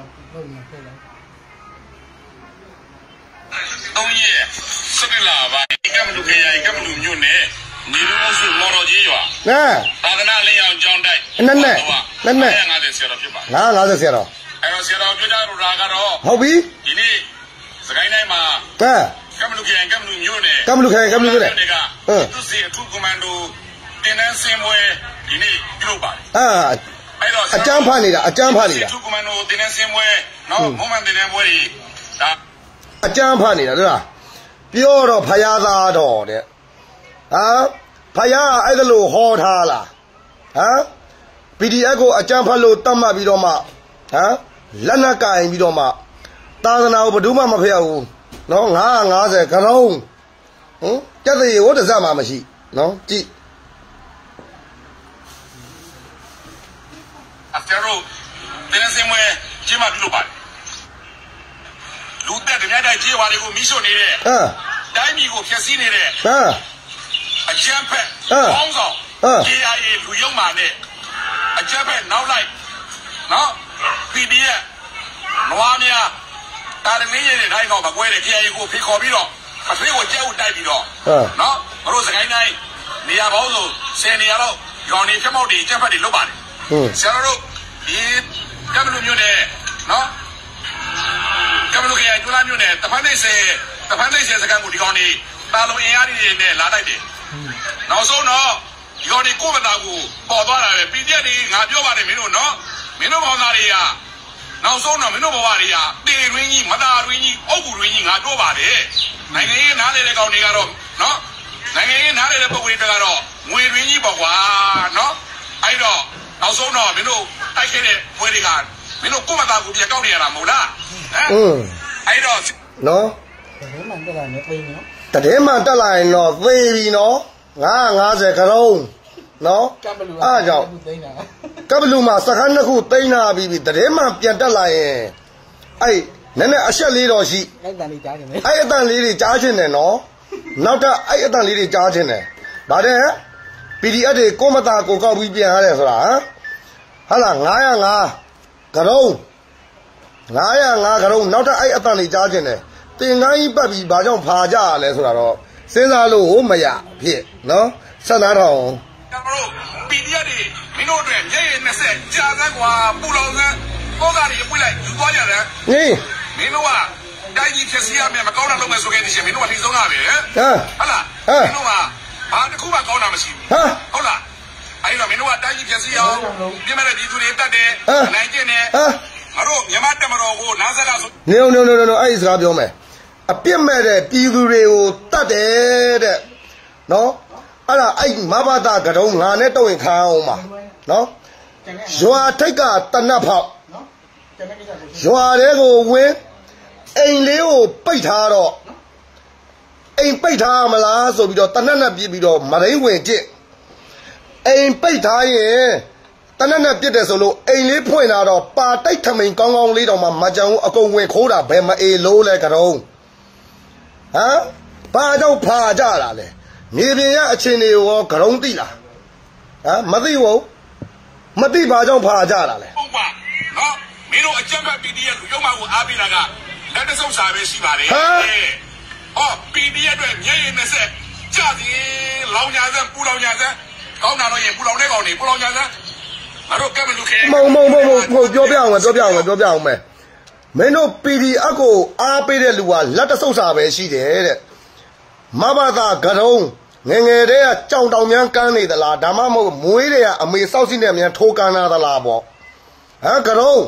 လာပါကမ္မလူခေယကမ္မလူမြို့နယ်နေလို့ဆိုမော်တော်ကြီးရွာသာသနာလင်းအောင်ကျောင်းတိုက်နဲ့ 50ဆရာတော်ဖြစ်ပါ 50ဆရာတော်အဲ့တော့ဆရာတော်ပြောကြလို့ရာကတော့ဟုတ်ပြီဒီနေ့စကိုင်းတိုင်းမှာကမ္မလူခေယကမ္မလူမြို့နယ်ကမ္မလူမြို့နယ်သူစီအထူးကွန်မန်ဒိုတင်နန်းစင်ပွဲဒီနေ့ပြုလုပ်ပါတယ်အဲ့တော့အကျန်းဖတ်နေတာအထူးကွန်မန်ဒိုတင်နန်းစင်ပွဲနော်မုံမှန်တင်နန်းပွဲကြီးဒါအကျန်းဖတ်နေတာတို့လားပြောတော့ဖယားသားတော်တဲ့ဖယားအဲ့ဒါလို့ဟောထားလားPDF ကိုအကြမ်းဖက်လို့တတ်မှတ်ပြီးတော့မှလက်နက်ကင်ပြီးတော့မှသာသနာကိုဘယ်သူမှမဖျက်ဘူးနော်950ကရုံးကြက်သေးကိုတစ်စက်မှမရှိနော်ကြည့်ကျတော့တင်းစင်မွေကျမပြုလုပ်ပါတယ်လူတက်တဲ့တိုက်ကြီးဝါတွေကိုမိရှုနေတယ်တိုင်းပြည်ကိုဖျက်ဆီးနေတယ်အကြမ်းဖက်ပေါင်းဆောင် KIA လူယုံမာနဲ့အကြမ်းဖက်နောက်လိုက်နော် PDF နွားများတာရမင်းရဲ့တိုင်းကောင်မကွဲတဲ့ KIA ကိုဖိခေါ်ပြီးတော့အဖေးကိုကျဲဥတိုက်ပြီးတော့နော်မတို့စကိုင်းတိုင်းနေရာပေါင်းစု10နေရာတော့ရောင်နေချက်မောက်တွေကြက်ဖက်တွေလုပ်ပါတယ်ဆရာတို့ဒီကမ္ဘာလူမျိုးနဲ့နော်ကမ္ဘာလူခရိုင်ကျွလာမျိုးနဲ့တဖန်သိစေစကန်ကိုဒီကောင်နေတာလုံးအင်အားတွေနဲ့လာတိုက်တယ်နောက်ဆုံးတော့ဒီကောင်ကိုမသားကိုပေါ်သွားတာပဲပြည်ပြက်တွေငါပြောပါတယ်မင်းတို့နော်မင်းတို့ဘောင်သားတွေကနောက်ဆုံးတော့မင်းတို့ဘဝတွေကတေရင်းကြီးမသားရင်းကြီးအုပ်ကူရင်းကြီးငါပြောပါတယ်နိုင်ငံရေးနားလေတဲ့ကောင်တွေကတော့နော်နိုင်ငံရေးနားလေတဲ့ပုံတွေကတော့ငွေရင်းကြီးပေါ့ကွာနော်အဲ့တော့နောက်ဆုံးတော့မင်းတို့တိုက်ခဲ့တဲ့ဘွဲတွေကမင်းတို့ကိုမသားကိုပြကောက်နေရတာမဟုတ်လားအဲ့တော့နော်တည်းမှတက်လာရင်သိပြီနော်950ကရုံးနော်အားကြောင့်ကပလူမှာစခန်းတစ်ခုသိမ်းနာပြီးတည်းမှပြန်တက်လာရင်အဲ့နည်းနည်းအဆက်လေးတော့ရှိအဲ့အတန်လေးကြားခြင်းတယ်အဲ့အတန်လေးတွေကြားခြင်းတယ်နော်နောက်တော့အဲ့အတန်လေးတွေကြားခြင်းတယ်ဗါတဲ့ PDF တွေကိုမသားကိုကောက်ပြီးပြန်ရတယ်ဆိုတာဟာလား905ကရုံးနောက်တော့အဲ့အတန်လေးကြားခြင်းတယ်တင်ကိုင်းပတ်ပြီးဘာကြောင့်ဖာကြရလဲဆိုတာတော့စဉ်းစားလို့မရဖြစ်နော်ဆက်နာထောင်ပီဒီယာတွေမင်းတို့အတွက်မျက်ရည်20ကြာစမ်းကွာပူလောင်စမ်းဘောကတွေပွေးလိုက်ယူသွားကြတယ်မင်းတို့ကတိုင်းကြီးဖြစ်စီရမယ်မကောင်းတာလုပ်မယ်ဆိုခဲ့နေရှင်မင်းတို့ကထိဆုံးတာပဲဟုတ်လားမင်းတို့ကဘာတစ်ခုမှကောင်းတာမရှိဘူးဟုတ်လားအဲ့တော့မင်းတို့ကတိုင်းကြီးဖြစ်စီအောင်ပြင်မဲ့ဒီသူတွေတတ်တယ်နိုင်ကျင်တယ်ငါတို့မြမတက်မတော်ကိုနားဆက်ကဆိုနေအဲ့ဒီစကားပြောမယ်အပြစ်မဲ့တဲ့ပြည်သူတွေကိုတတ်တယ်တဲ့နော်အဲ့ဒါအဲ့မဘာသာကတုံးငါနဲ့တော့ရင်ခါအောင်ပါနော်ရွာထိတ်ကတနတ်ဖောက်ရွာတွေကိုဝင်အိမ်လေးကိုပိတ်ထားတော့အိမ်ပိတ်ထားမလားဆိုပြီးတော့တနတ်နဲ့ပြစ်ပြီးတော့မရင်းဝင်ကျစ်အိမ်ပိတ်ထားရင်တနတ်နဲ့ပြစ်တယ်ဆိုလို့အိမ်လေးဖွင့်လာတော့ပါတိုက်ထမိန်ကောင်းကောင်းလေးတောင်မှမကြံဘူးအကုန်ဝင်ခိုးတာဘယ်မအေလို့လဲကတုံးဟမ်ဘာကြောင့်ဖာကြတာလဲနေပြင်ရအခြေအနေရောကရုံးသိလားဟမ်မသိဘူးမသိဘာကြောင့်ဖာကြတာလဲဟုတ်ပါနော်မင်းတို့အကြမ်းဖက် PDF လူရုံးမကိုအားပေးတာကလက်တဆုပ်စာပဲရှိပါလေဟော PDF အတွက်မျက်ရည်20ကြာစီလောင်ညာစမ်းပူလောင်ညာစမ်းကောင်းတာတော့ရင်ပူလောင်တဲ့ကောင်တွေပူလောင်ညာစမ်းငါတို့ကဲမလူခဲမဟုတ်ပြောပြအောင်မယ်မင်းတို့ PDF ကိုအားပေးတဲ့လူကလက်တဆုပ်စာပဲရှိတယ်တဲ့မဘာသာကရုံးငငယ်တဲ့ကကြောင်တောင်များကန်းနေသလားဒါမှမဟုတ်မွေးတွေကအမေစောက်စီနဲ့များထိုးကန်းလာသလားပေါ့ဟမ်ကရုံး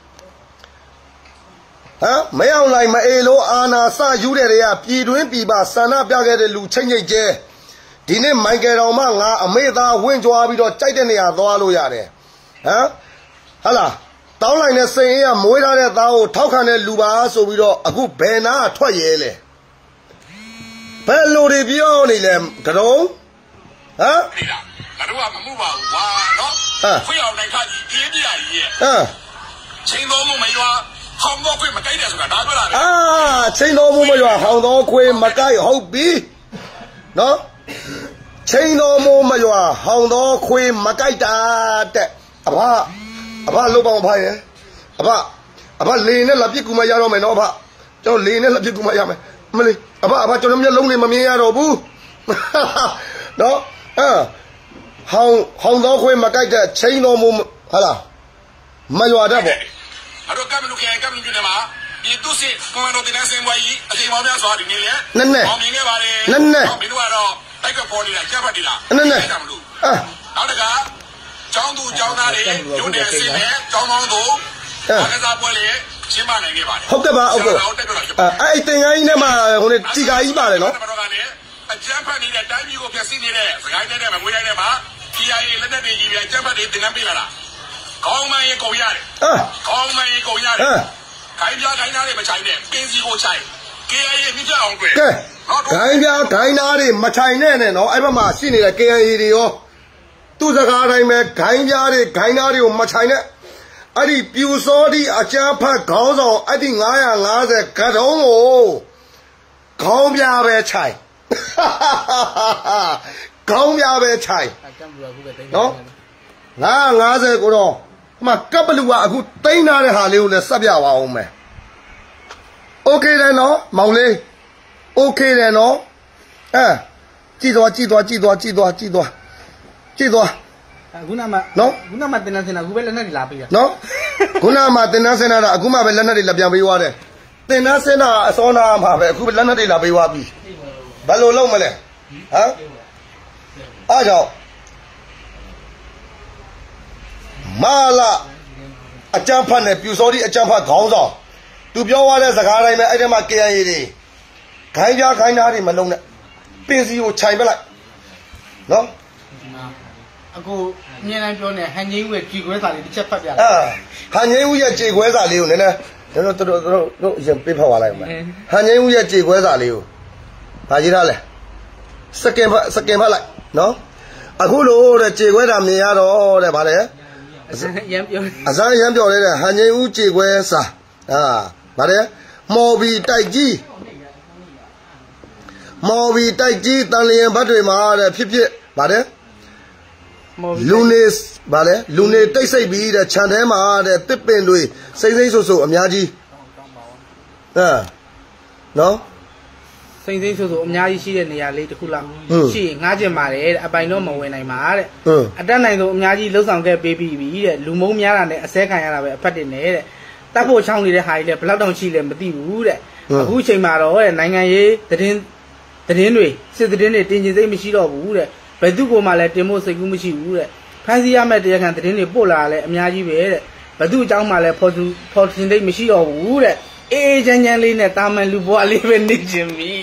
ဟမ်မအောင်လိုက်မအေလို့အာနာစယူတဲ့တွေကပြည်တွင်းပြည်ပဆန္ဒပြခဲ့တဲ့လူချိတ်ကျဲဒီနေ့မိုက်ကယ်တော်မှငါအမေသားဝင့်ကြွားပြီးတော့ကြိုက်တဲ့နေရာသွားလို့ရတယ်ဟမ်ဟာလားတောင်းလိုက်တဲ့စိန်အေးကမွေးထားတဲ့သားကိုထောက်ခံတဲ့လူပါဆိုပြီးတော့အခုဘယ်နာထွက်ရဲလဲဘယ်လိုတွေပြောနေလဲကတုံးဟမ်ငါတို့ကမမှုပါဘူးဝါနော်ခွေးအောင်နိုင်ခါကြီးအေးပြကြီးရဲ့ချိန်တော်မှုမရွာဟောင်းတော့ခွေးမကြိုက်တယ်ဆိုတာဒါပြောတာလေချိန်တော်မှုမရွာဟောင်းတော့ခွေးမကြိုက်ဟုတ်ပြီနော်ချိန်တော်မှုမရွာဟောင်းတော့ခွေးမကြိုက်တာတဲ့အဘလုတ်ပေါင်းဖားရဲ့အဘလေနဲ့လက်ပစ်ကူမရတော့မယ်နော်အဘကျွန်တော်လေနဲ့လက်ပစ်ကူမရမယ်မလေးအဘကျွန်တော်မျက်လုံးလေးမမြင်ရတော့ဘူးနော်ဟောင်းတော့ခွေးမကြိုက်တဲ့ချိန်တော်မှုဟာလားမရွာတတ်ပေါ့အဲ့တော့ကမ္ဘာလူခဲကမ္ဘာလူတွေမှာဒီသူစစ်ကွန်မန်ဒိုတင်ဆင်ဘွားကြီးအချိန်ပေါင်းများစွာဒီနေ့လေအောင်မြင်ခဲ့ပါလေနည်းမင်းတို့ကတော့တိုက်ကပေါ်နေတာကြားဖတ်နေတာနည်းမလို့နောက်တကကျောင်းသူကျောင်းသားတွေရုံးတဲ့အစီအစဉ်ကျောင်းပေါင်းတို့ဘာကစားပွဲလေရှင်းမနိုင်ခဲ့ပါတယ်ဟုတ်ကဲ့ပါအဲ့တင်ကိုင်းကြီးနဲ့မှဟိုနေကြည်ကာကြီးပါတယ်နော်အကျန်းဖတ်နေတဲ့တိုင်းပြည်ကိုဖျက်ဆီးနေတဲ့စကိုင်းနဲ့မကွေးတိုင်းနဲ့မှာ TIA လက်နက်တွေကြီးပြန်အကျန်းဖတ်တွေတင်နှံပေးလာတာကောင်းမှန်ရင်ကုန်ရတယ်ကောင်းမှန်ရင်ကုန်ရတယ်ခိုင်းပြခိုင်းသားတွေမချိုင်နဲ့ပင်းစီကိုချိုင် KIA မြစ်ပြအောင်တွေ့ကဲခိုင်းပြခိုင်းသားတွေမချိုင်နဲ့နော်အဲ့ဘက်မှာရှိနေတဲ့ KIA တွေရောသူ့စကားတိုင်းပဲခိုင်းပြတွေခိုင်းသားတွေကိုမချိုင်နဲ့အဲ့ဒီပြူစောဒီအကျန်းဖတ်ခေါင်းဆောင်အဲ့ဒီ950ကတုံးကိုခေါင်းပြပဲချိုင်ခေါင်းပြပဲချိုင်နော်950ကိုတော့အမကပ်ပလူကအခုတိန်းထားတဲ့ဟာလေးကိုလည်းစပ်ပြပါအောင်မယ်โอเคတယ်နော်မောင်လေးโอเคတယ်နော်ကြည့်သွားခုနမှနော်ခုနမှတင်နေစင်တာအခုပဲလက်နဲ့လာပေးရနော်ခုနမှတင်နေစင်တာအခုမှပဲလက်နဲ့တွေလာပြန်ပေးသွားတယ်တင်နေစင်တာအစောနာမှာပဲအခုလက်နဲ့တွေလာပေးသွားပြီဘယ်လိုလုပ်မလဲဟမ်အားကြောင့်မာလာအကြမ်းဖတ်နဲ့ပြူစောဒီအကြမ်းဖတ်ခေါင်းဆောင်သူပြောသွားတဲ့စကားတိုင်းပဲအဲ့ဒီမှာ KIA တွေခိုင်းသားတွေမလုံးနဲ့ပင်စီကိုခြိုင်ပလိုက်နော်အခုအမြဲတမ်းပြောနေဟန်ငိမ့်ဦးရဲ့ကြေခွဲစာလေးတစ်ချက်ဖတ်ပြလိုက်ဟန်ငိမ့်ဦးရဲ့ကြေခွဲစာလေးကိုနည်းနည်းတို့အရင်ပြဖတ်သွားလိုက်မယ်ဟန်ငိမ့်ဦးရဲ့ကြေခွဲစာလေးကိုဗာကြည့်ထားလဲစကင်ဖတ်လိုက်နော်အခုလို့တဲ့ကြေခွဲတာမြင်ရတော့တဲ့ဗာလဲရမ်းပြောအစားရမ်းပြောနေတဲ့ဟန်ငိမ့်ဦးကြေခွဲစာဗာလဲမော်ဘီတိုက်ကြီးတန်လျင်ဘတ်တွေမှာတဲ့ဖြစ်ဗာလဲလူနေဗာလဲလူနေတိတ်ဆိတ်ပြီးတဲ့ခြံထဲမှာတဲ့တစ်ပင်တွေစိမ့်ဆူအများကြီးနော်စိမ့်ဆိုအများကြီးရှိတဲ့နေရာလေးတစ်ခုလောက်ရှိငားကျင်ပါတယ်တဲ့အပိုင်တော့မဝင်နိုင်ပါတဲ့အတက်နိုင်ဆုံးအများကြီးလှုပ်ဆောင်ခဲ့ပေးပြီးပြီတဲ့လူမုံများတာနဲ့အစဲခံရတာပဲအဖက်တင်နေတဲ့တပ်ဖို့ချောင်းနေတဲ့ဟာကြီးလည်းဘလောက်တောင်ရှိလဲမသိဘူးတဲ့အခုချိန်မှာတော့တဲ့နိုင်ငံရေးသတင်းတွေစစ်သတင်းတွေတင်ကျင်စိတ်မရှိတော့ဘူးတဲ့ဘယ်သူကမှလည်းတင်ဖို့စိတ်ကူးမရှိဘူးတဲ့ဖန်စီရမဲ့တရားခံသတင်းတွေပို့လာလဲအများကြီးပဲတဲ့ဘယ်သူအကြောင်းမှလည်းဖော်တင်စိတ်မရှိတော့ဘူးတဲ့အေးချမ်းချမ်းလေးနဲ့တာမန်လူဘွားလေးပဲနေချင်ပြီ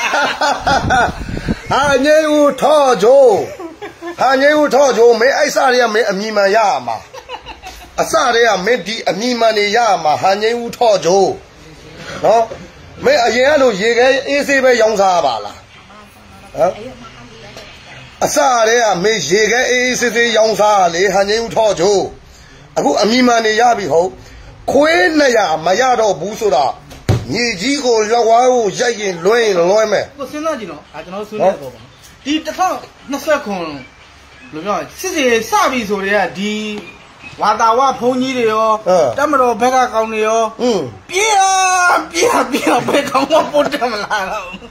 ဟာငယ်ဦးထော့ချိုးဟာငယ်ဦးထော့ချိုးမင်းအိုက်စတွေကမင်းအမြင်မှန်ရမှာအစတွေကမင်းဒီအမြင်မှန်နေရမှာဟာငယ်ဦးထော့ချိုးနော်မင်းအရင်ကလို့ရေခဲအေးဆေးပဲရောင်းစားပါလားဟမ်အစတွေကမင်းရေခဲအေးဆေးဆေးရောင်းစားလေဟာငယ်ဦးထော့ချိုးအခုအမြင်မှန်နေရပြီဟုတ်ခွေး200မရတော့ဘူးဆိုတာမြေကြီးကိုလက်ဝါးကိုရိုက်ရင်လွှဲမယ်ကိုစဉ်းစားကြည့်နော်ဒါကျွန်တော်ဆွေးနွေးတော့ပါဒီ2020ခုလို့ပြောစစ်စစ်စပြီဆိုတဲ့ကဒီဝါတာဝဖုံးကြီးတွေရောတမတော်ဘက်ကကောင်တွေရောပြေဘယ်ကောင်မှပို့တယ်မလား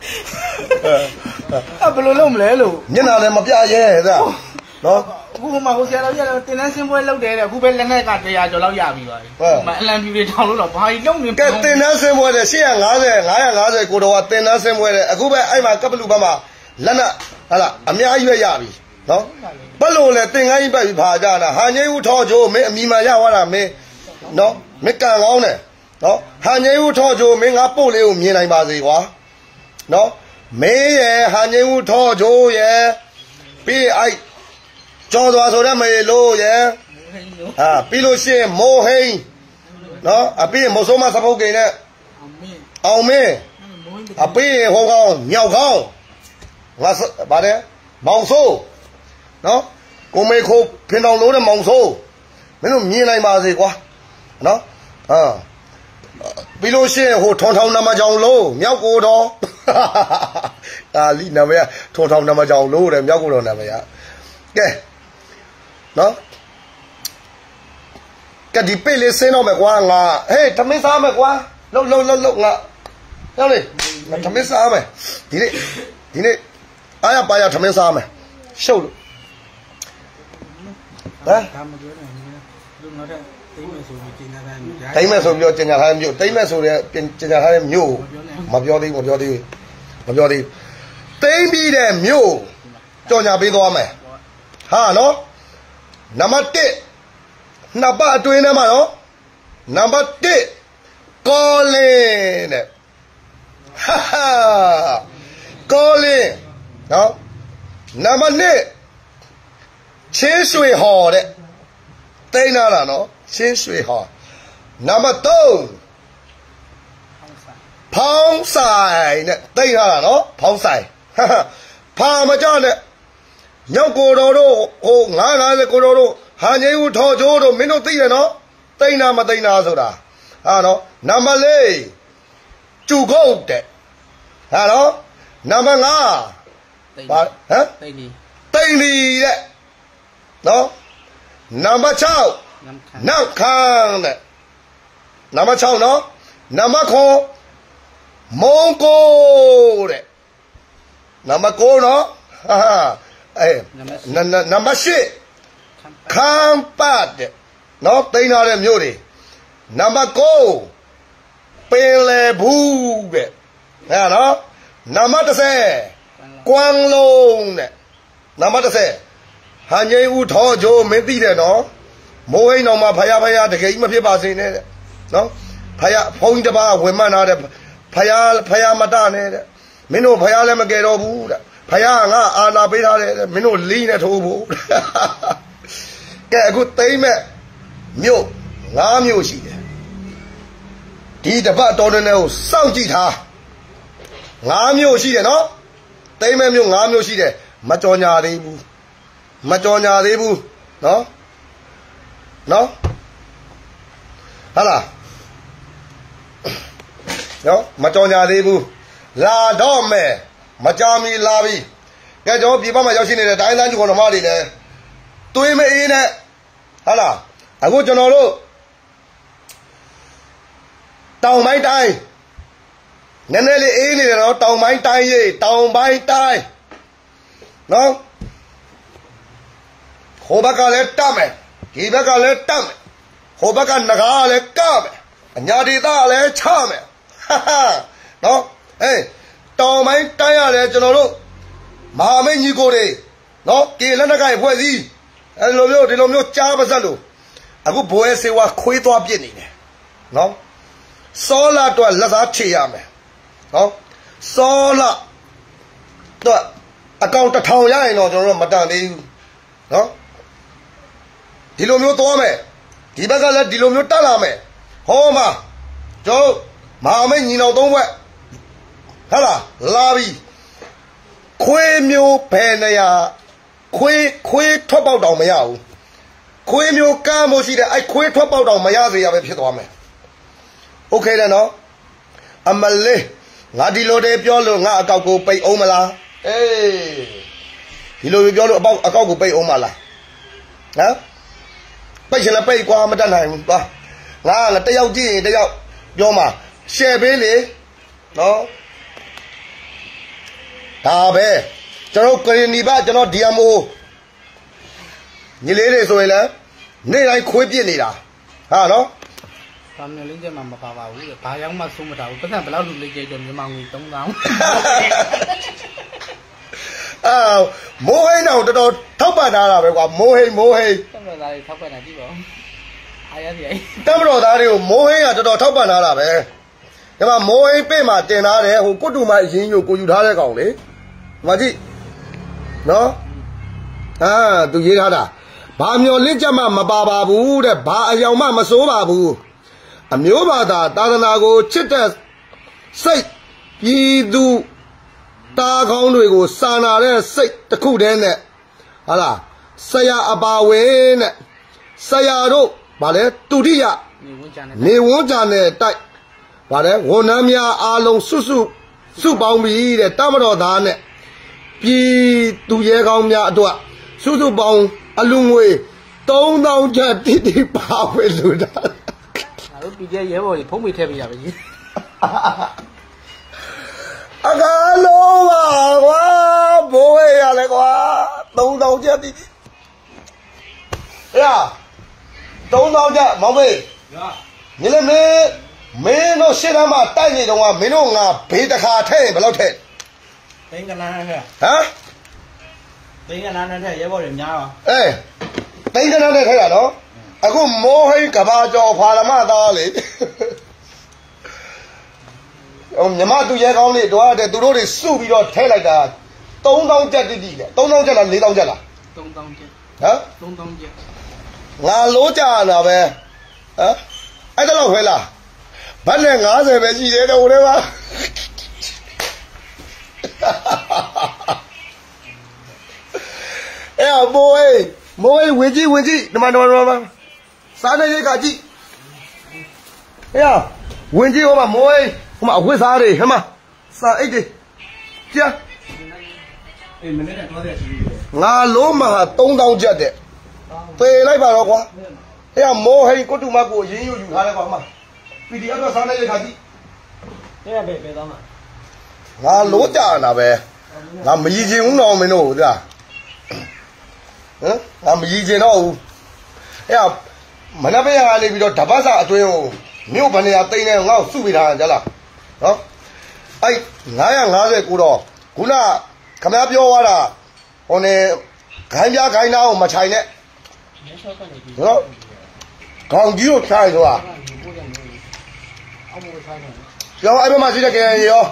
ဘယ်လိုလုပ်မလဲလို့မျက်နှာလည်းမပြရဲတဲ့နော်အခုမှဟိုဆရာတော်ကြီးကတင်တန်းစင်းပွဲလုပ်တယ်တဲ့အခုပဲလက်နဲ့က100ကျော်လောက်ရပြီပါအလံပြူတွေထောင်လို့တော့ဘာကြီးလုံးနေကဲတင်တန်းစင်းပွဲတဲ့850ကိုတော့တင်တန်းစင်းပွဲတဲ့အခုပဲအဲ့မှာကပလူဘက်မှာလက်နဲ့ဟာလားအများကြီးရပြီနော်ဘယ်လိုလဲတင်ကိုင်းပတ်ပြီးဖာကြတာဟာငိမ့်ဦးထော့ချိုးမင်းအမိမှရသွားတာမင်းနော်မင်းကန်ကောင်းတယ်နော်ဟာငိမ့်ဦးထော့ချိုးမင်းငါပို့လေးကိုမြင်နိုင်ပါစေကွာနော်မင်းရဲ့ဟာငိမ့်ဦးထော့ချိုးရဲ့ပြီးအဲ့ကျော်သွားဆိုတဲ့မေလို့ရဲ့ပြီးလို့ရှိရင်မိုးဟိန်းနော်အပြီးမဆိုးမစပုတ်ကိန်းနဲ့အောင်မင်းအပြီးဟောကောင်းမြောက်ကောင်းငါဗါတယ်မောင်ဆိုးနော်ကိုမေခိုးဖင်တော်လို့တဲ့မောင်ဆိုးမင်းတို့မြင်နိုင်ပါစေကွာနော်ပြီးလို့ရှိရင်ဟိုထောင်ထောင်နမကြောင်လို့မြောက်ကိုတော်လီနာမည်ထောင်ထောင်နမကြောင်လို့တဲ့မြောက်ကိုတော်နာမည်ကဲနော်ကဒီပေးလေးစင်းတော့မယ်ကွာငါဟေးသမင်းစားမယ်ကွာလှုပ်ငါရောက်လေငါသမင်းစားမယ်ဒီနေ့အားရပါရသမင်းစားမယ်ရှုပ်လို့ဒါမပြောနိုင်ဘူးလို့နောက်ထပ်တိမ့်မယ်ဆိုပြီးကျင်ညာထားမျိုးတိမ့်မယ်ဆိုပြီးကျင်ညာထားမျိုးတိမ့်မယ်ဆိုတဲ့ကျင်ညာထားတဲ့မျိုးမပြောသေးဘူးတိမ့်ပြီးတဲ့မျိုးကြော်ညာပေးသွားမယ်ဟာနော်နံပါတ်1နှစ်ပတ်အတွင်းထဲမှာနော်နံပါတ်1ကောလင်းတဲ့ကောလင်းနော်နံပါတ်2ချင်းရွှေဟော်တဲ့တိန်းလာလားနော်ချင်းရွှေဟော်နံပါတ်3ဖောင်းဆိုင်တဲ့တိန်းလာလားနော်ဖောင်းဆိုင်ဖာမကြနဲ့ညောက်ကိုတော်တို့ဟို950ကိုတော်တို့ဟာငိမ့်ဦးထော်ချိုးတို့မင်းတို့သိရနော်တိန်းနာမတိန်းနာဆိုတာဟာနော်နံပါတ်4ကျူကုတ်တဲ့ဟာနော်နံပါတ်5ဘာဟမ်တိန်းလီတဲ့နော်နံပါတ်6နတ်ခမ်းတဲ့နံပါတ်6နော်နံပါတ်9မုံကိုတဲ့နံပါတ်9နော်နံပါတ်8ခမ်းပတ်တဲ့နော်တိန်းထားတဲ့မြို့တွေနံပါတ်9ပင်လယ်ဘူးတဲ့ဟဲ့နော်နံပါတ်10ကွမ်းလုံးတဲ့နံပါတ်10ဟာငိမ့်ဦးထောချိုးမင်းသိတယ်နော်မိုးဟိန်းတော်မှာဖယားတကယ်ကြီးမဖြစ်ပါစေနဲ့တဲ့နော်ဖုန်းကြီးတစ်ပါးဝင်မှန်းထားတဲ့ဖယားမတနဲ့တဲ့မင်းတို့ဖယားလည်းမကယ်တော့ဘူးတဲ့ဖယားငါအာနာပေးထားတယ်မင်းတို့လီးနဲ့ထိုးဖို့ကဲအခုသိမ့်မဲ့မြို့5မြို့ရှိတယ်ဒီတပတ်တော်တဲ့ကိုစောင့်ကြည့်ထား5မြို့ရှိတယ်နော်သိမ့်မဲ့မြို့5မြို့ရှိတယ်မကြော်ညာသေးဘူးနော်ဟာလားနော်မကြော်ညာသေးဘူးလာတော့မယ်မကြာမီလာပြီကဲကျွန်တော်ပြည်ပမှာရောက်ရှိနေတဲ့တိုင်းသားကျုံတော်မတွေလည်းတွေးမအေးနဲ့ဟာလားအခုကျွန်တော်တို့တောင်ပိုင်းတိုင်းနည်းနည်းလေးအေးနေတယ်နော်တောင်ပိုင်းတိုင်းရေးတောင်ပိုင်းတိုင်းနော်ဟိုဘက်ကလည်းတတ်မယ်ဒီဘက်ကလည်းတတ်မယ်ဟိုဘက်ကနဂါကလည်းကမယ်အညာဒေသကလည်းချမယ်နော်တောင်ပိုင်းတိုင်းရတယ်ကျွန်တော်တို့မဟာမိတ်ညီကိုတွေနော်ကေလက်နက်ကိုင်ဖွဲ့စည်းဒီလိုမျိုးကြားပါစက်လို့အခုဘိုးရဲ့စေဝါခွေးသွားပြစ်နေတယ်နော်စောလာတော့လက်စားချေရမယ်နော်စောလာတော့အကောင့်1000ရရင်တော့ကျွန်တော်တို့မတန်သေးဘူးနော်ဒီလိုမျိုးသွားမယ်ဒီဘက်ကလည်းဒီလိုမျိုးတက်လာမယ်ဟောမှာကျွန်တော်မဟာမိတ်ညီတော်3ဘက်ဟာလာပြီခွေးမျိုးဘယ်နေရာခွေးထွက်ပေါက်တောင်မရဘူးခွေးမျိုးကမ်းမို့ရှိတယ်အဲ့ခွေးထွက်ပေါက်တောင်မရစေရပဲဖြစ်သွားမယ်โอเคတယ်နော်အမလေးငါဒီလိုတည်းပြောလို့ငါအကောက်ကိုပိတ်အောင်မလားအေးဒီလိုပြောလို့အကောက်ကိုပိတ်အောင်မလားဟမ်ပိတ်ချင်လည်းပိတ်ကွာမတတ်နိုင်ဘူးသွားငါတယောက်ကြည့်ရင်တယောက်ပြောမှာရှယ်ပေးလေနော်ဒါပဲကျွန်တော်ကရင်နီပါကျွန်တော် DMO ညီလေးတွေဆိုရင်လည်းနေ့တိုင်းခွေးပြစ်နေတာဟာနော်။ဘာမျိုးလင်းချက်မှမပါပါဘူး။ဘာရောက်မှဆုံးမတာဘူး။ပတ်စံဘယ်လောက်လူလေးကျဲကျမြန်မာငွေ3000။မိုးဟိန်းတော့တော်တော်ထောက်ပံ့ထားတာပဲကွာမိုးဟိန်းတမတော်သားတွေထောက်ပံ့တာကြည့်ပါဦး။အားရစီတမတော်သားတွေကိုမိုးဟိန်းကတော်တော်ထောက်ပံ့ထားတာပဲ။ဒီမှာမိုးဟိန်းပေးမှတင်ထားတယ်ဟိုကုတ္တူမအရင်ကိုယူထားတဲ့ကောင်လေ။ဒီမှာကြည့်နော်သူရေးထားတာဘာမျိုးလင့်ချက်မှမပါပါဘူးတဲ့ဘာအယောင်မှမစိုးပါဘူးအမျိုးဘာသာသာသနာကိုချစ်တဲ့စိတ်ပြည်သူတာကောင်းတွေကိုစာနာတဲ့စိတ်တစ်ခုတည်းနဲ့ဟာလားဆရာအပါဝင်နဲ့ဆရာတို့ဗာလဲတူတိယနေဝန်းကြနဲ့တိုက်ဗာလဲဝန်ထမ်းများအားလုံးစုပေါင်းပြီးတဲ့တမတော်သားနဲ့ပြည်သူရဲကောင်းများအတွက်စုပေါင်းအလူငွေ3000ကျပ်တိပါဝယ်လို့တာငါတို့ပြည်ရဲဘော်တွေဖုံးမိထည့်ပေးရပါကြီးအကားလုံးပါကွာဘိုးရရလဲကွာ3000ကျပ်တိရ3000ကျပ်မောင်မေးညီလေးမင်းတို့ရှင်းသားမှာတိုက်နေတော့မင်းတို့ငါဘေးတစ်ခါထည့်ရင်ဘယ်လောက်ထည့်သိန်းကနန်းနဲ့ထည့်ဟမ်သိန်းကနန်းနဲ့ထည့်ရဲဘော်တွေများပါသိန်းကနန်းနဲ့ထည့်ရနော်အခုမိုးဟိန်းကဘာကျော်ဖာလမသားလေမြမသူရဲကောင်းလေးတော့တဲ့သူတို့တွေစုပြီးတော့ထဲလိုက်တာ3000ကျပ်တိတိလေ3000ကျပ်လား4000ကျပ်လား 3000ကျပ်ဟမ် 3000ကျပ်ငါလိုးကြတာပဲဟမ်အဲ့ဒါတော့ခွဲလားဘတ်နဲ့90ပဲရှိတယ်တော့ဟိုထဲမှာမိုးဟိန်းဝင်ကြည့်ဒီမှာစားနေရိတ်ကကြည့်ဝင်ကြည့်ဟိုမှာမိုးဟိန်းဟိုမှာအဝတ်စားတွေဟဲ့မစားအိတ်တွေကြာမနေ့ကတော့တဲ့ရှိသေးတယ်ငါလုံးမှာ3000ကျပ်တဲ့ပေလိုက်ပါတော့ကွာမိုးဟိန်းကုတ္တုမကိုအရင်ယူထားတယ်ကွာဟိုမှာ PDF တော့စားနေရိတ်ကကြည့်ပဲတော့မှာငါလိုးကြတာပဲငါမရည်ချင်ဘူးတော့မင်းတို့ဟုတ်လားငါမရည်ချင်တော့ဘူးမနက်ပိုင်းကနေပြီးတော့ဓပတ်စာအတွင်းကိုမြို့ဗနေရတိန်နဲ့ငါ့ကိုစုပေးထားကြလားနော်အဲ့950ကိုတော့ခုနခမပြောသွားတာဟိုနေခိုင်းနာကိုမချိုင်နဲ့နော်ခေါင်းကြီးကိုခြိုင်ဆိုတာကျောင်းအဲ့ဘက်မှာရှိတဲ့ကဲရော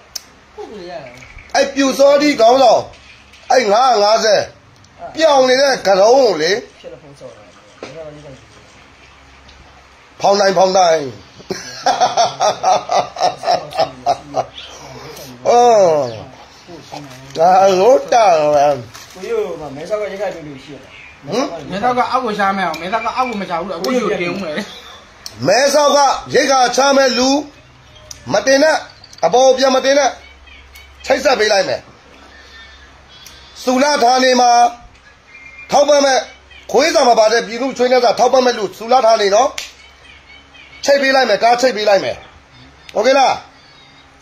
အဲ့ပြူစောဒီခေါင်းဆောင်အဲ့950ပြောင်းနေတဲ့ကရုံးကိုလေဖောင်းတိုင်းဒါလို့တာကိုယူမဲဆောက်ကရိတ်ခါတူတူရှိတယ်မဲဆောက်ကအောက်ကိုရှားမယ်အောင်မဲဆောက်ကအောက်ကိုမချဘူးအခုယူတင်ဦးမယ်မဲဆောက်ကရိတ်ခါချမယ်လူမတင်နဲ့အပေါ်ပြန်မတင်နဲ့ချိတ်ဆက်ပေးလိုက်မယ်စုလာဌာနေမှာထောက်ပံ့မဲ့ခွေးစာမှာပါတဲ့ပြည်သူချွေးနေတာထောက်ပံ့မဲ့လူစုလာဌာနေနော်ချိတ်ပေးလိုက်မယ်ကားချိတ်ပေးလိုက်မယ်โอเคလား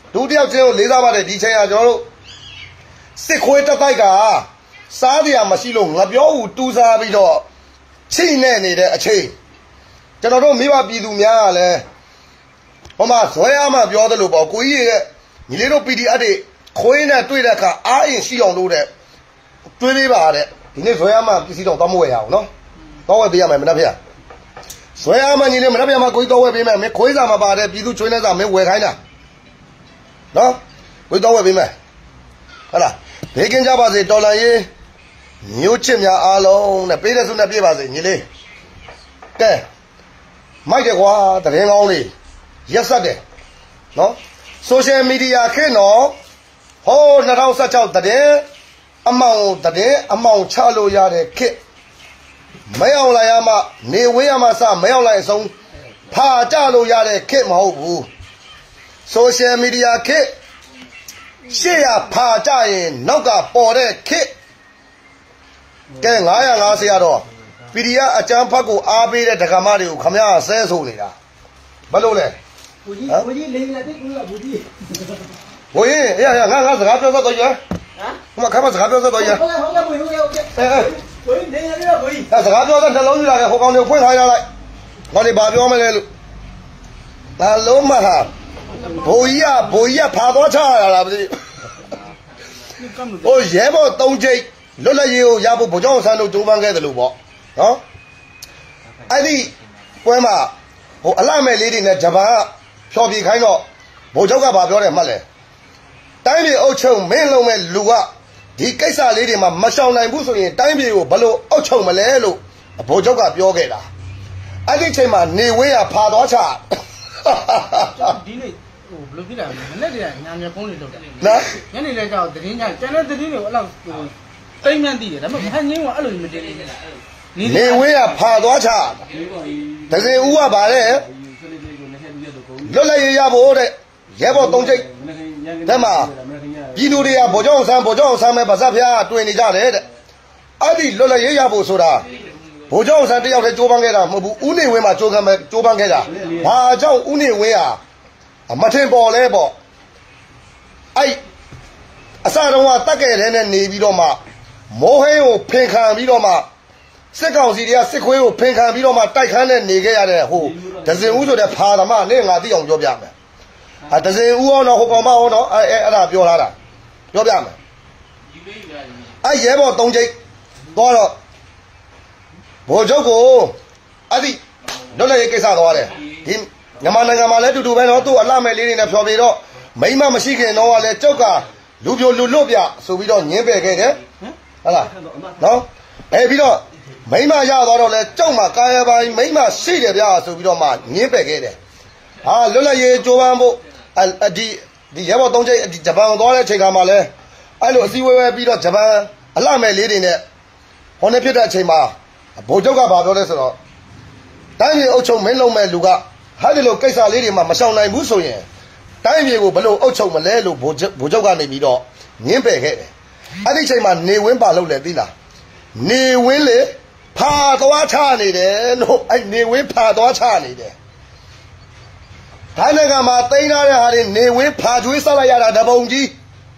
ဒုတိယချင်းကိုလေးစားပါတယ်ဒီချိန်ကကျွန်တော်တို့စစ်ခွေးတက်တိုက်ကစားစရာမရှိလို့ငပြောဦးတူးစားပြီးတော့ချိနေနေတဲ့အချိန်ကျွန်တော်တို့မိဘပြည်သူများကလည်းဟိုမှာဇွဲအားမှပြောသလိုပေါ့ကိုကြီးရဲ့ညီလေးတို့ PDF တွေခွေးနဲ့တွေ့တဲ့အခါအားအင်ရှိအောင်လို့တဲ့တွေးပေးပါတဲ့ဒီနေ့ဇွဲအားမှပစ္စည်းတော့တောင်းမဝယ်ရအောင်နော်တောင်းဝယ်ပေးရမယ်မနှက်ဖေဇွဲအားမှညီလေးမနှက်ဖေမှာကိုကြီးတောင်းဝယ်ပေးမယ်မင်းခွေးစာမပါတဲ့ပြည်သူချွေးနေစာမင်းဝယ်ခိုင်းတာနော်ကိုတောင်းဝယ်ပေးမယ်ဟုတ်လားဘေးကင်းကြပါစေတော်လန်ရေးမျိုးချစ်များအားလုံးနဲ့ပေးတဲ့ဆုနဲ့ပြည့်ပါစေညီလေးကဲမိုက်တယ်ကွာတရင်ကောင်းလေးရက်ဆက်တယ်နော်ဆိုရှယ်မီဒီယာခေတ်နော်ဟို2016တရင်အမောင်ချလို့ရတဲ့ခေတ်မရောက်လာရမှနေဝေးရမှစမရောက်လိုက်အဆုံးဖာကြလို့ရတဲ့ခေတ်မဟုတ်ဘူးဆိုရှယ်မီဒီယာခေတ်ရှေ့ရဖာကြရင်နောက်ကပေါ်တဲ့ခေတ်ကဲ950ရတော့ PDF အကျန်းဖတ်ကိုအားပေးတဲ့ဒကမတွေကိုခမရဆဲဆိုနေတာဘယ်လိုလဲဘူကြီးလိမ့်လာတဲ့ကူကဘူကြီးဘူကြီးရငါစကားပြောတော့ရဟမ်ခမစကားပြောတော့ရဟုတ်ကဲ့ဘူကြီးဘူကြီးနေရဘူကြီးစကားပြောတော့နှလုံးကြီးလာတယ်ဟိုကောင်တွေဖွင့်ထားရလိုက်ငါတွေဘာပြောမလဲလို့လာလုံးမဟာဘူကြီးဖာသွားချရတာမသိဟိုရဲဘော်3ကြိတ်လွတ်လပ်ရေးကိုရဖို့ဗိုလ်ချုပ်ဆန်းတို့ကြိုးပမ်းခဲ့တယ်လို့ပေါ့နော်အဲ့ဒီပွဲမှာဟိုအလှမဲ့လေးတွေနဲ့ဂျပန်ကဖြော်ပြခိုင်းတော့ဗိုလ်ချုပ်ကဘာပြောတယ်မှတ်လဲတိုင်းပြည်အုပ်ချုပ်မင်းလုံးမဲ့လူကဒီကိစ္စလေးတွေမှာမရှောင်နိုင်ဘူးဆိုရင်တိုင်းပြည်ကိုဘယ်လိုအုပ်ချုပ်မလဲလို့ဗိုလ်ချုပ်ကပြောခဲ့တာအဲ့ဒီချိန်မှာနေဝင်းကဖာသွားချဒီနေ့ဟိုဘယ်လိုဖြစ်လာလဲမနေ့ကညာမျက်ဖုံးတွေလောက်တယ်နော်ညနေလဲကြောက်သတင်းညကျန်တဲ့သတင်းတွေကိုအဲ့လောက်ဟိုတိတ်မှန်းသိတယ်ဒါပေမဲ့ဟန်ငင်းကအဲ့လိုမတင်နေနေဝင်းကဖာသွားချတကယ်ဦးကပါတဲ့လွတ်လပ်ရေးရဖို့တဲ့ရဲဘော်3ကြိတ်တဲ့မှာပြည်သူတွေကဗိုလ်ချုပ်ဆန်းမဲ့ဗဇက်ဖျားတွေ့နေကြတယ်တဲ့အဲ့ဒီလွတ်လပ်ရေးရဖို့ဆိုတာဗိုလ်ချုပ်ဆန်းတယောက်တည်းကြိုးပမ်းခဲ့တာမဟုတ်ဘူးဦးနေဝင်းမှာကြိုးပမ်းခဲ့တာဘာကြောင့်ဦးနေဝင်းဟာမထင်ပေါ်လဲပေါ့အဲ့အစတုန်းကတက်ခဲ့တဲ့နဲ့နေပြီးတော့မှမိုးဟင်းကိုဖင်ခံပြီးတော့မှစစ်ကောင်စီတွေကစစ်ခွေးကိုဖင်ခံပြီးတော့မှတိုက်ခန်းနဲ့နေခဲ့ရတဲ့ဟိုဒဇင်ဦးဆိုတဲ့ဖာသမားနဲ့ငါသိအောင်ပြောပြမယ်ဒဇင်ဦးအောင်တော့ဟိုကောင်မအောင်တော့အဲ့ဒါပြောထားတာပြောပြမယ်အဲ့ရဲဘော်3ကြိတ်တော့ဗိုလ်ချုပ်ကိုအဲ့ဒီလွတ်လပ်ရေးကိစ္စသွားတယ်ဒီမြန်မာနိုင်ငံမှာလည်းတူတူပဲနော်သူ့အလှမဲ့လေးတွေနဲ့ဖြော်ပြတော့မိမမရှိခင်တော့ကလည်းကြောက်ကလူပြိုလူလွတ်ပြဆိုပြီးတော့ညင်းပယ်ခဲ့တယ်ဟုတ်လားနော်ပြီးတော့မိမရသွားတော့လဲကြောက်မှာကာယပိုင်းမိမရှိတယ်ဗျာဆိုပြီးတော့မှညင်းပယ်ခဲ့တယ်ဟာလွတ်လပ်ရေးကြိုးပမ်းဖို့ဒီရဲဘော်3ကြိတ်ဂျပန်သွားတဲ့အချိန်ကမှလဲအဲ့လိုအစည်းအဝေးပြီးတော့ဂျပန်အလှမဲ့လေးတွေနဲ့ဟောနေဖြစ်တဲ့အချိန်မှာဗိုလ်ချုပ်ကဘာပြောလဲဆိုတော့တိုင်းပြည်အုပ်ချုပ်မင်းလုံးမဲ့လူကဟာဒီလိုကိစ္စလေးတွေမှာမရှောင်နိုင်ဘူးဆိုရင်တိုင်းပြည်ကိုဘယ်လိုအုပ်ချုပ်မလဲလို့ဗိုလ်ချုပ်ကနေပြီးတော့ညင်းပယ်ခဲ့တယ်အဲ့ဒီချိန်မှာနေဝင်းပါလို့လဲသိလားနေဝင်းလေဖာသွားချနေတယ်လို့အဲ့နေဝင်းဖာသွားချနေတယ်ဒါနဲ့ကမှတိန်းထားတဲ့ဟာတွေနေဝင်းဖာကျွေးဆက်လိုက်ရတာတပုံကြီး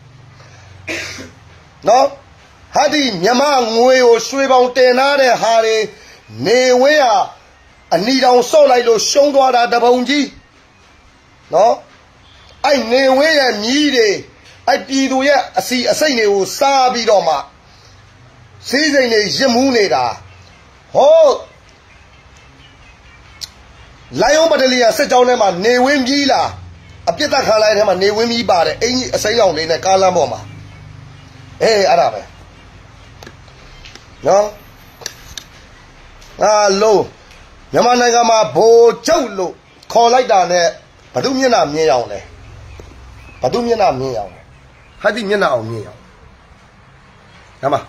နော်ဟာဒီမြမငွေကိုရွှေပေါင်တင်ထားတဲ့ဟာတွေနေဝင်းဟာအနီတောင်ဆော့လိုက်လို့ရှုံးသွားတာတပုံကြီးနော်အဲ့နေဝင်းရဲ့မြီးတွေအဲ့ပြည်သူရဲ့အစီအစိတ်တွေကိုစားပြီးတော့မှစီးစိမ်တွေရစ်မှုနေတာဟောလိုင်ယုံပဒလီယာစစ်ကြောင်းထဲမှာနေဝင်းကြီးလာအပြစ်သက်ခံလိုက်တဲ့ထဲမှာနေဝင်းကြီးပါတယ်အင်ကြီးအစိမ်းရောင်လေးနဲ့ကားလမ်းပေါ်မှာအဲ့ဒါပဲနော်လုံးမြန်မာနိုင်ငံမှာဗိုလ်ချုပ်လို့ခေါ်လိုက်တာနဲ့ဘသူမျက်နှာမြင်အောင်လဲဘသူမျက်နှာမြင်အောင်လဲဟာဒီမျက်နှာအောင်မြင်အောင်ညမ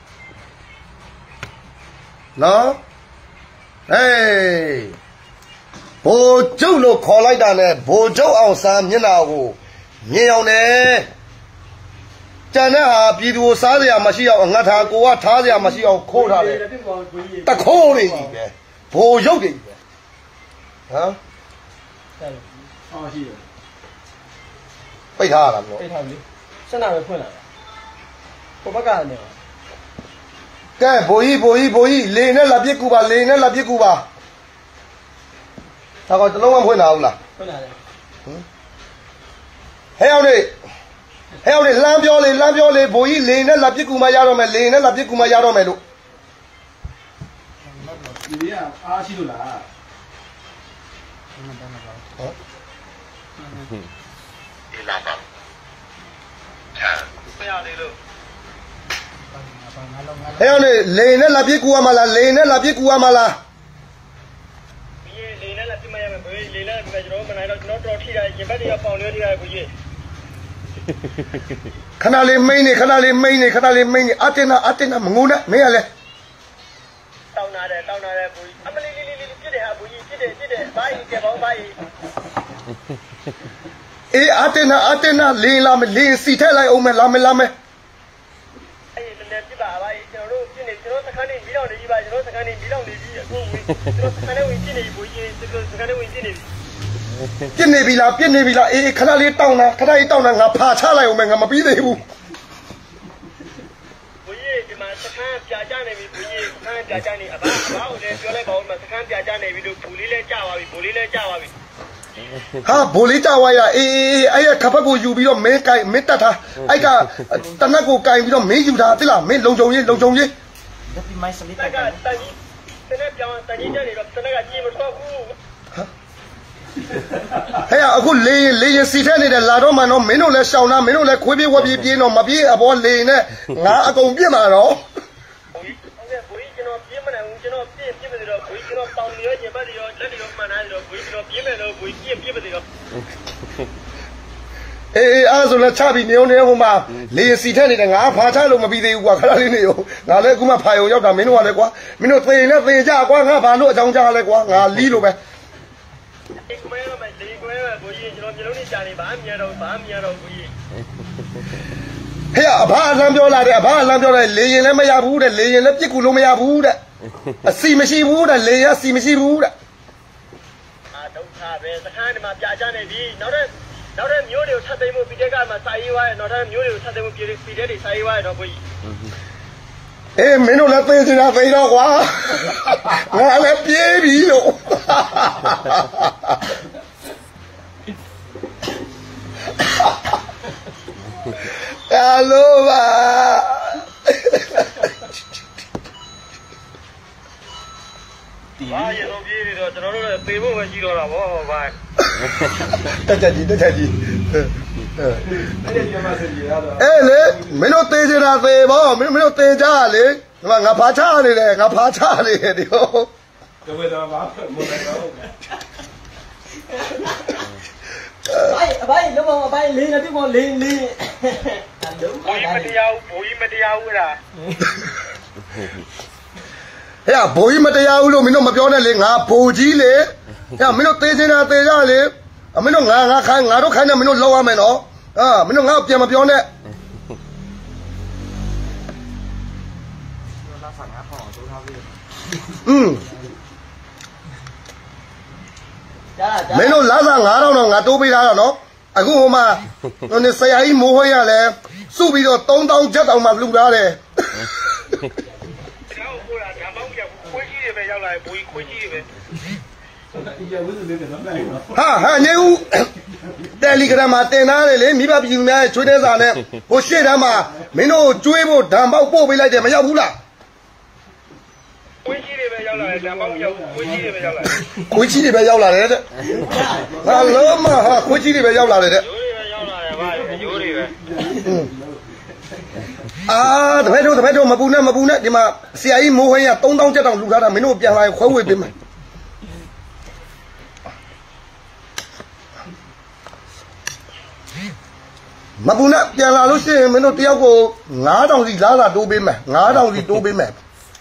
နော်ဟေးဗိုလ်ချုပ်လို့ခေါ်လိုက်တာနဲ့ဗိုလ်ချုပ်အောင်စမ်းမျက်နှာကိုမြင်အောင်တယ်ကျန်တဲ့ဟာပြည်သူကိုစားစရာမရှိအောင်အငတ်ထားကိုကထားစရာမရှိအောင်ခိုးထားတယ်တခိုးတွေကြီးပဲဘိုလ်ရုပ်တွေကြီးပဲဟမ်ရှိတယ်ပိတ်ထားရတာပေါ့ပိတ်ထားပြီ7နာရီဖွင့်လာတာဟိုဘက်ကနေကဲဘိုးကြီးလေနဲ့လာပြစ်ကူပါလေနဲ့လာပြစ်ကူပါဒါကောင်တလုံးမဖွင့်တာဘူးလားဖွင့်လာတယ်ဟဲ့အောင်လေလမ်းပြောလေဘိုးကြီးလေနဲ့လာပြစ်ကူမှရတော့မယ်လေနဲ့လာပြစ်ကူမှရတော့မယ်လို့ဒီကအားရှိလို့လားဒီလာပါဆရာလေးလို့ဟဲ့အောင်လေနဲ့လာပြစ်ကူရမလားလေနဲ့လာပြစ်ကူရမလားဒီလေနဲ့လာပြစ်မရမယ်ဘိုးကြီးလေနဲ့ပြကျွန်တော်မနိုင်တော့ကျွန်တော်တော်ထိတာရင်ဘက်တွေကပေါင်လေးထိတာဘိုးကြီးခဏလေးမိန်နေအတင်းနာမငုံနဲ့မင်းရလဲတောင်းနာတယ်ဘိုးကြီးအမလေးပြစ်တယ်ဟာဘိုးကြီးပြစ်တယ်ဘာကြီးကဘောဘာကြီးအေးအတင်းနာလေလာမလေစီထက်လိုက်အောင်မယ်လာမယ်အဲ့ဒီလည်းပြပါဘာကြီးကျွန်တော်တို့ပြစ်နေကျွန်တော်စခန်းနေပြီးတော့နေပြီပါကျွန်တော်စခန်းနေပြီးတော့နေပြီအခုဝင်ကျွန်တော်စခန်းနေဝင်ပြစ်နေပြီဘိုးကြီးစခန်းနေဝင်ပြစ်နေပြီပြစ်နေပြီလားအေးခဏလေးတောင်းတာငါဖာချလိုက်အောင်မယ်ငါမပြီးသေးဘူးဘိုးကြီးဒီမှာစခန်းပြကြနေပြီဘိုးကြီးစခန်းပြကြနေအဘကိုလည်းပြောလိုက်ပါဦးမစခန်းပြကြနေပြီလို့ဘူလေးလည်းကြာပါပြီဟာဘိုလေးကြွားရအေးအဲ့ရခပတ်ကိုယူပြီးတော့မင်းတတ်ထားအဲ့ကတနက်ကိုကင်ပြီးတော့မင်းယူထားသိလားမင်းလုံခြုံရေးဒီမိုင်းစလီတက်ကတနက်ပြောင်းတကြီးကြနေတော့တနက်ကကြီးမထွက်ဘူးဟဲ့အခုလေရင်စီထဲနေတယ်လာတော့မှတော့မင်းတို့လည်းရှောင်းတာမင်းတို့လည်းခွေးပြေးဝက်ပြေးပြေးတော့မပြေးအပေါ်လေနဲ့ငါအကုန်ပြစ်မှာတော့ဘိုးကြီးကျွန်တော်ပြေးမနိုင်ဘူးကျွန်တော်ပြေးမနေတော့ဘိုးကြီးကျွန်တော်ပေါင်နေရောညပတ်နေရောလက်တွေရောမှန်နေတော့ဘိုးကြီးကျွန်တော်ပြေးမယ်လို့ဘိုးကြီးပြေးမနေတော့အေးအဲ့ဆိုလည်းချပြီးနေအောင်ဟိုမှာလေရင်စီထဲနေတယ်ငါဖာချလို့မပြီးသေးဘူးကွာခဏလေးနေရောငါလည်းအခုမှဖာယုံရောက်တာမင်းတို့ကလည်းကွာမင်းတို့သေနေသေကြကွာငါဘာလို့အကြောင်းကြားလဲကွာငါလီးလို့ပဲဒီကွဲရမယ်ဘိုးကြီးကျွန်တော်မျိုးလုံးနေကြာနေဘာမြင်တော့ဘိုးကြီးဟဲ့အဘအလံပြောလာတယ်လေရင်လည်းမရဘူးတဲ့လေရင်လည်းပြစ်ကူလို့မရဘူးတဲ့အစီမရှိဘူးတဲ့လေရစီမရှိဘူးတဲ့ဒုက္ခပဲစခန်းဒီမှာပြကြနေပြီနောက်တဲ့မျိုးတွေကိုဆက်သိမ်းမှုပြီးတဲ့ကမှစာရေးသွားရနောက်တဲ့မျိုးတွေကိုဆက်သိမ်းမှုပြီးတဲ့တွေစာရေးသွားရတော့ဘိုးကြီးအေးမင်းတို့လည်းသိနေတာသိတော့ကွာငါလည်းပြေးပြီလို့Hello ba ဘာရတော့ပြေးနေတော့ကျွန်တော်တို့လည်းသေဖို့ပဲရှိတော့တာဗောဗျာတက်ကြကြီးအဲ့ဒီမှာစင်ကြီးရတော့အေးလေမင်းတို့သေကြတာသေဗောမင်းတို့သေကြလေဒီမှာငါဖာချနေတယ်ဒီဟိုတဝဲတော့ဘာမလို့တော့အဘိုင်းလုံးဝအဘိုင်းလေးနေပြီမောလေးဘိုးကြီးမတရားဘူးလားဟဲ့ဘိုးကြီးမတရားဘူးလို့မင်းတို့မပြောနဲ့လေငါဘိုးကြီးလေဟဲ့မင်းတို့သေချင်တာသေကြလေမင်းတို့ငါတို့ခိုင်းတယ်မင်းတို့လောက်ရမယ်နော်မင်းတို့ငါပြန်မပြောနဲ့မင်းတို့လာစား9000တော့ငါတိုးပေးထားတာနော်အခုဟိုမှာဆရာကြီးမိုးဟွေးရလဲစုပြီးတော့3000ကျပ်တောင်မှလှူထားတယ်ကျောင်းကိုလာဓမ္မောင်းကခွေးကြီးတွေပဲရောက်လာတယ်ဘိုးကြီးခွေးကြီးတွေပဲဟာညဦးတယ်လီဂရမ်မှာတင်ထားတယ်လေမိဘပြည်သူများရဲ့ချွေးတဲ့စာနဲ့ဟိုရှေ့တန်းမှာမင်းတို့ကျွေးဖို့ဓာန်ပေါက်ပို့ပေးလိုက်တယ်မရောက်ဘူးလားခွေးကြီးတွေပဲရောက်လာတယ်ဓာန်ပေါက်ရောက်ခွေးကြီးတွေပဲရောက်လာတယ်ခွေးကြီးတွေပဲရောက်လာတယ်တဲ့ဟာလုံးမဟာခွေးကြီးတွေပဲရောက်လာတယ်တဲ့ရိုးတွေပဲရောက်လာတယ်ဗျရိုးတွေပဲတပည့်တို့မပူနဲ့ဒီမှာဆရာကြီးမိုးဟွေးက3000ကျပ်တောင်လှူထားတာမင်းတို့ပြန်လာရင်ခွဲဝေပေးမယ်မပူနဲ့ပြန်လာလို့ရှိရင်မင်းတို့တယောက်ကို9000စီလာတိုးပေးမယ်9000စီတိုးပေးမယ်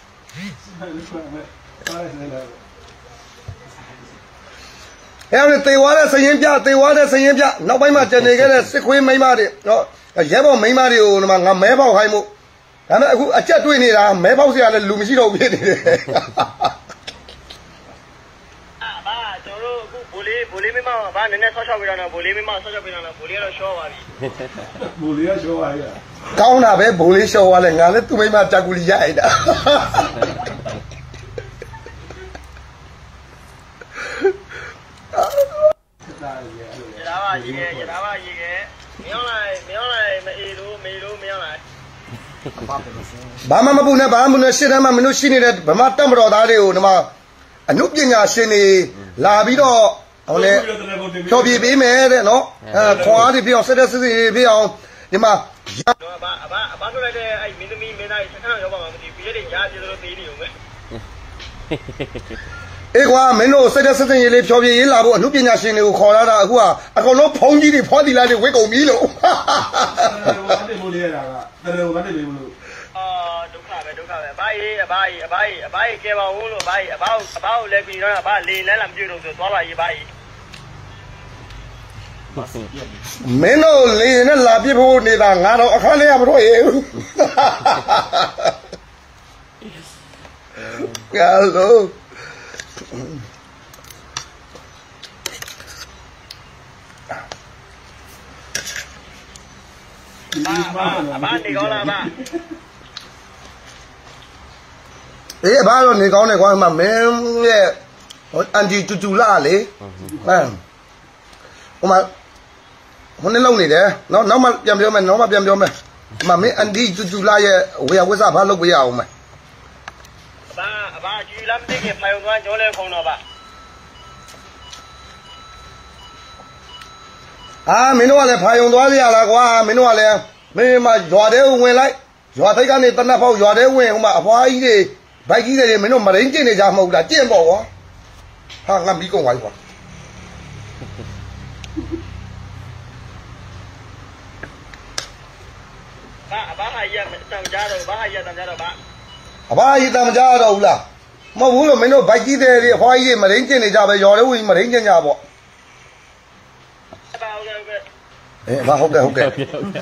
အဲ့ဒီတေဝါတဲ့စရင်ပြနောက်ပိုင်းမှာကျန်နေခဲ့တဲ့စစ်ခွေးမိန်းမတွေနော်ရဲဘော်မိန်းမတွေကိုဒီမှာငါမဲပေါက်ခိုင်းမှုဒါပေမဲ့အခုအကြက်တွေ့နေတာမဲပေါက်စရာလည်းလူမရှိတော့ဘူးဖြစ်နေတယ်ဘာကျွန်တော်တို့အခုဘူလေးမမဘာနည်းနည်းဆော့ချောက်ပြတာနော်ဘူလေးမမဆော့ချောက်ပြတာနော်ဘူလေးကတော့ရှော့ပါပြီဘူလေးကရှော့ပါပြီကောင်းတာပဲဘိုးလေးရှော့သွားလဲငါလည်းသူ့မိမတက်ကူလီရိုက်တာရတာပါရေရတာပါရေမင်းလိုက်မအေးလို့မေလို့မင်းလိုက်ဘာမှမပူနဲ့ဘာမှမပူနဲ့ရှစ်တန်းမှမင်းတို့ရှိနေတဲ့ဗမာတက်မတော်သားတွေကိုဒီမှာအနုပညာရှင်တွေလာပြီးတော့ဟိုလေဖြောပြပေးမယ်တဲ့နော်ခွန်အားတွေပြအောင်ဆက်တဲ့စစ်စစ်ပြအောင်ဒီမှာဘာလို့လဲအဲ့မင်းသမီးမင်းသားဆက်ခါရောက်ပါမှာမသိဘူးပြည့်တဲ့ရားပြေလို့သေးနေုံပဲအေးကွာမင်းတို့ဆက်တဲ့စစ်စစ်ရေးလေးဖြောပြရေးလာဖို့အနုပညာရှင်တွေကိုခေါ်လာတာအခုကအကုန်လုံးဖုံးကြီးတွေဖောတီလာတွေဝိတ်ကုန်ပြီလို့ဘာတင်လို့လဲတာကတရယ်ဘာတင်လို့ဒုက္ခပဲဘာရေးကဲပါဦးလို့ဘာရေးအဘောက်လည်းပြီးတော့ဘာလေလဲလာမကြည့်လို့ဆိုသွားပါရေးဘာရေးမင်းတို့လေနဲ့လာပြဖို့နေတာငါတော့အခါလေးရမတော့ရေဘူးကဲလို့ဘာနေကောင်းလားဘာအေးဘာလို့နေကောင်းနေကွာမမင်းရဲ့အန်တီတူတူလာလေဟမ်ဟိုမှာဟိုနေ့လုံးနေတယ်နောက်မှပြန်ပြောမယ်မမင်းအန်တီတူတူလာရဲ့ဝေယဝစ္စဘာလုပ်ပေးရအောင်မဘာကြည်လာမသိခင်ဖိုင်သွားကြောလဲခုံတော့ပါမင်းတို့ကလည်းဖာယုံသွားရလားကွာမင်းတို့ကလည်းမင်းမရွာတဲဝင်လိုက်ရွာထိပ်ကနေတနတ်ဖောက်ရွာတဲဝင်ဟိုမှာအဖွားကြီးတွေဘိုက်ကြီးတွေမင်းတို့မရင်းကျင့်နေကြမဟုတ်လားကျင့်ပေါ့ကွာဟာငါမီးကုန်ပါပြီကွာဘာဟာရတံကြတော့ဘာဟာရတံကြတော့ဘာအဘာကြီးတံကြတော့ဘူးလားမဟုတ်ဘူးလို့မင်းတို့ဘိုက်ကြီးတွေအဖွားကြီးတွေမရင်းကျင့်နေကြပဲရွာတဲဝင်မရင်းကျင့်ကြပေါ့ဘာဟုတ်ကဲ့ကျွန်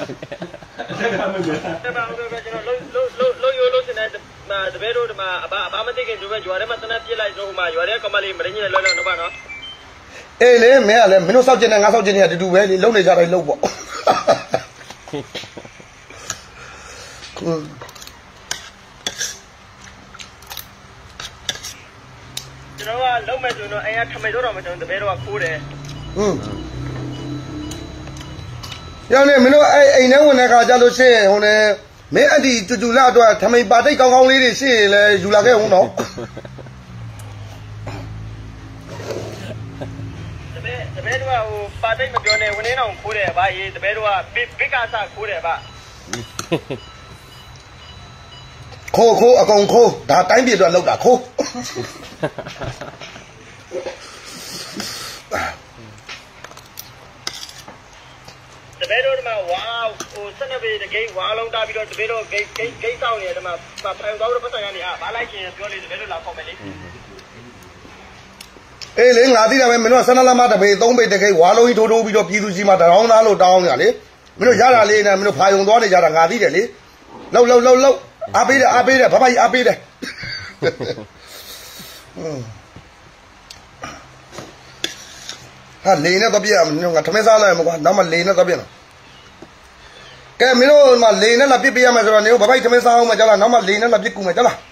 တော်လို့စနေတပည့်တို့ဒီမှာဘာမသိခင်သူပဲရွာထဲမှာတနက်ပြစ်လိုက်ဆိုဟိုမှာရွာထဲကမလေးမရင်းနဲ့လွယ်လွယ်တော့ပါနော်အေးလေမင်းကလည်းမင်းတို့စောက်ကျင်နေငါစောက်ကျင်နေတူတူပဲလေလုံနေကြတိုင်းလုံပေါ့ကျွန်တော်ကလုံမဲ့ဆိုတော့အိမ်ကထမိတ်တော့မကျွန်တော်တပည့်တော့ခိုးတယ်ရောင်းနေမင်းတို့အိမ်ထဲဝင်တဲ့ခါကြလို့ရှိရင်ဟိုနေမင်းအတီတူတူလာတော့ထမိန်ပါတိတ်ကောင်းကောင်းလေးတွေရှိရင်လည်းယူလာခဲ့ဦးနော်တပည့်တို့ကဟိုပါတိတ်မပြောနဲ့ဝင်းနေအောင်ခိုးတယ်ဗျာရေးတပည့်တို့ကဘစ်ကာဆာခိုးတယ်ဗျခိုးအကုန်ခိုးဒါတိုင်းပြည်အတွက်လောက်တာခိုးတပည့်တို့ဒီမှာဝါဟိုစနေပေဂိတ်ဝါလုံးတာပြီးတော့တပည့်တို့ဂိတ်တောင်းနေတယ်ဒီမှာဖိုင်တော့ပတ်စံရနေဘာလိုက်ရှင်ပြောလေတပည့်တို့လာခေါ်မယ်လေအေးလေငါသိတာပဲမင်းတို့12လမ်းမတပေ3ပေတကိတ်ဝါလုံးကြီးထိုးပြီးတော့ပြည်သူကြီးမှာတရောင်းသားလို့တောင်းနေတာလေမင်းတို့ရတာလေးနဲ့မင်းတို့ဖာယုံသွားနေကြတာငါသိတယ်လေလှုပ်အားပေးတယ်ဘာကြီးအားပေးတယ်ဟာလေနဲ့တော့ပြရမင်းငါထမင်းစားလိုက်မှာကွာနောက်မှလေနဲ့တော့ပြနော်ကဲမင်းတို့မှလေနဲ့လာပြပေးရမယ်ဆိုတော့နေဘာကြီးထမင်းစားအောင်မကြလားနောက်မှလေနဲ့လာပြကူမယ်ကြလား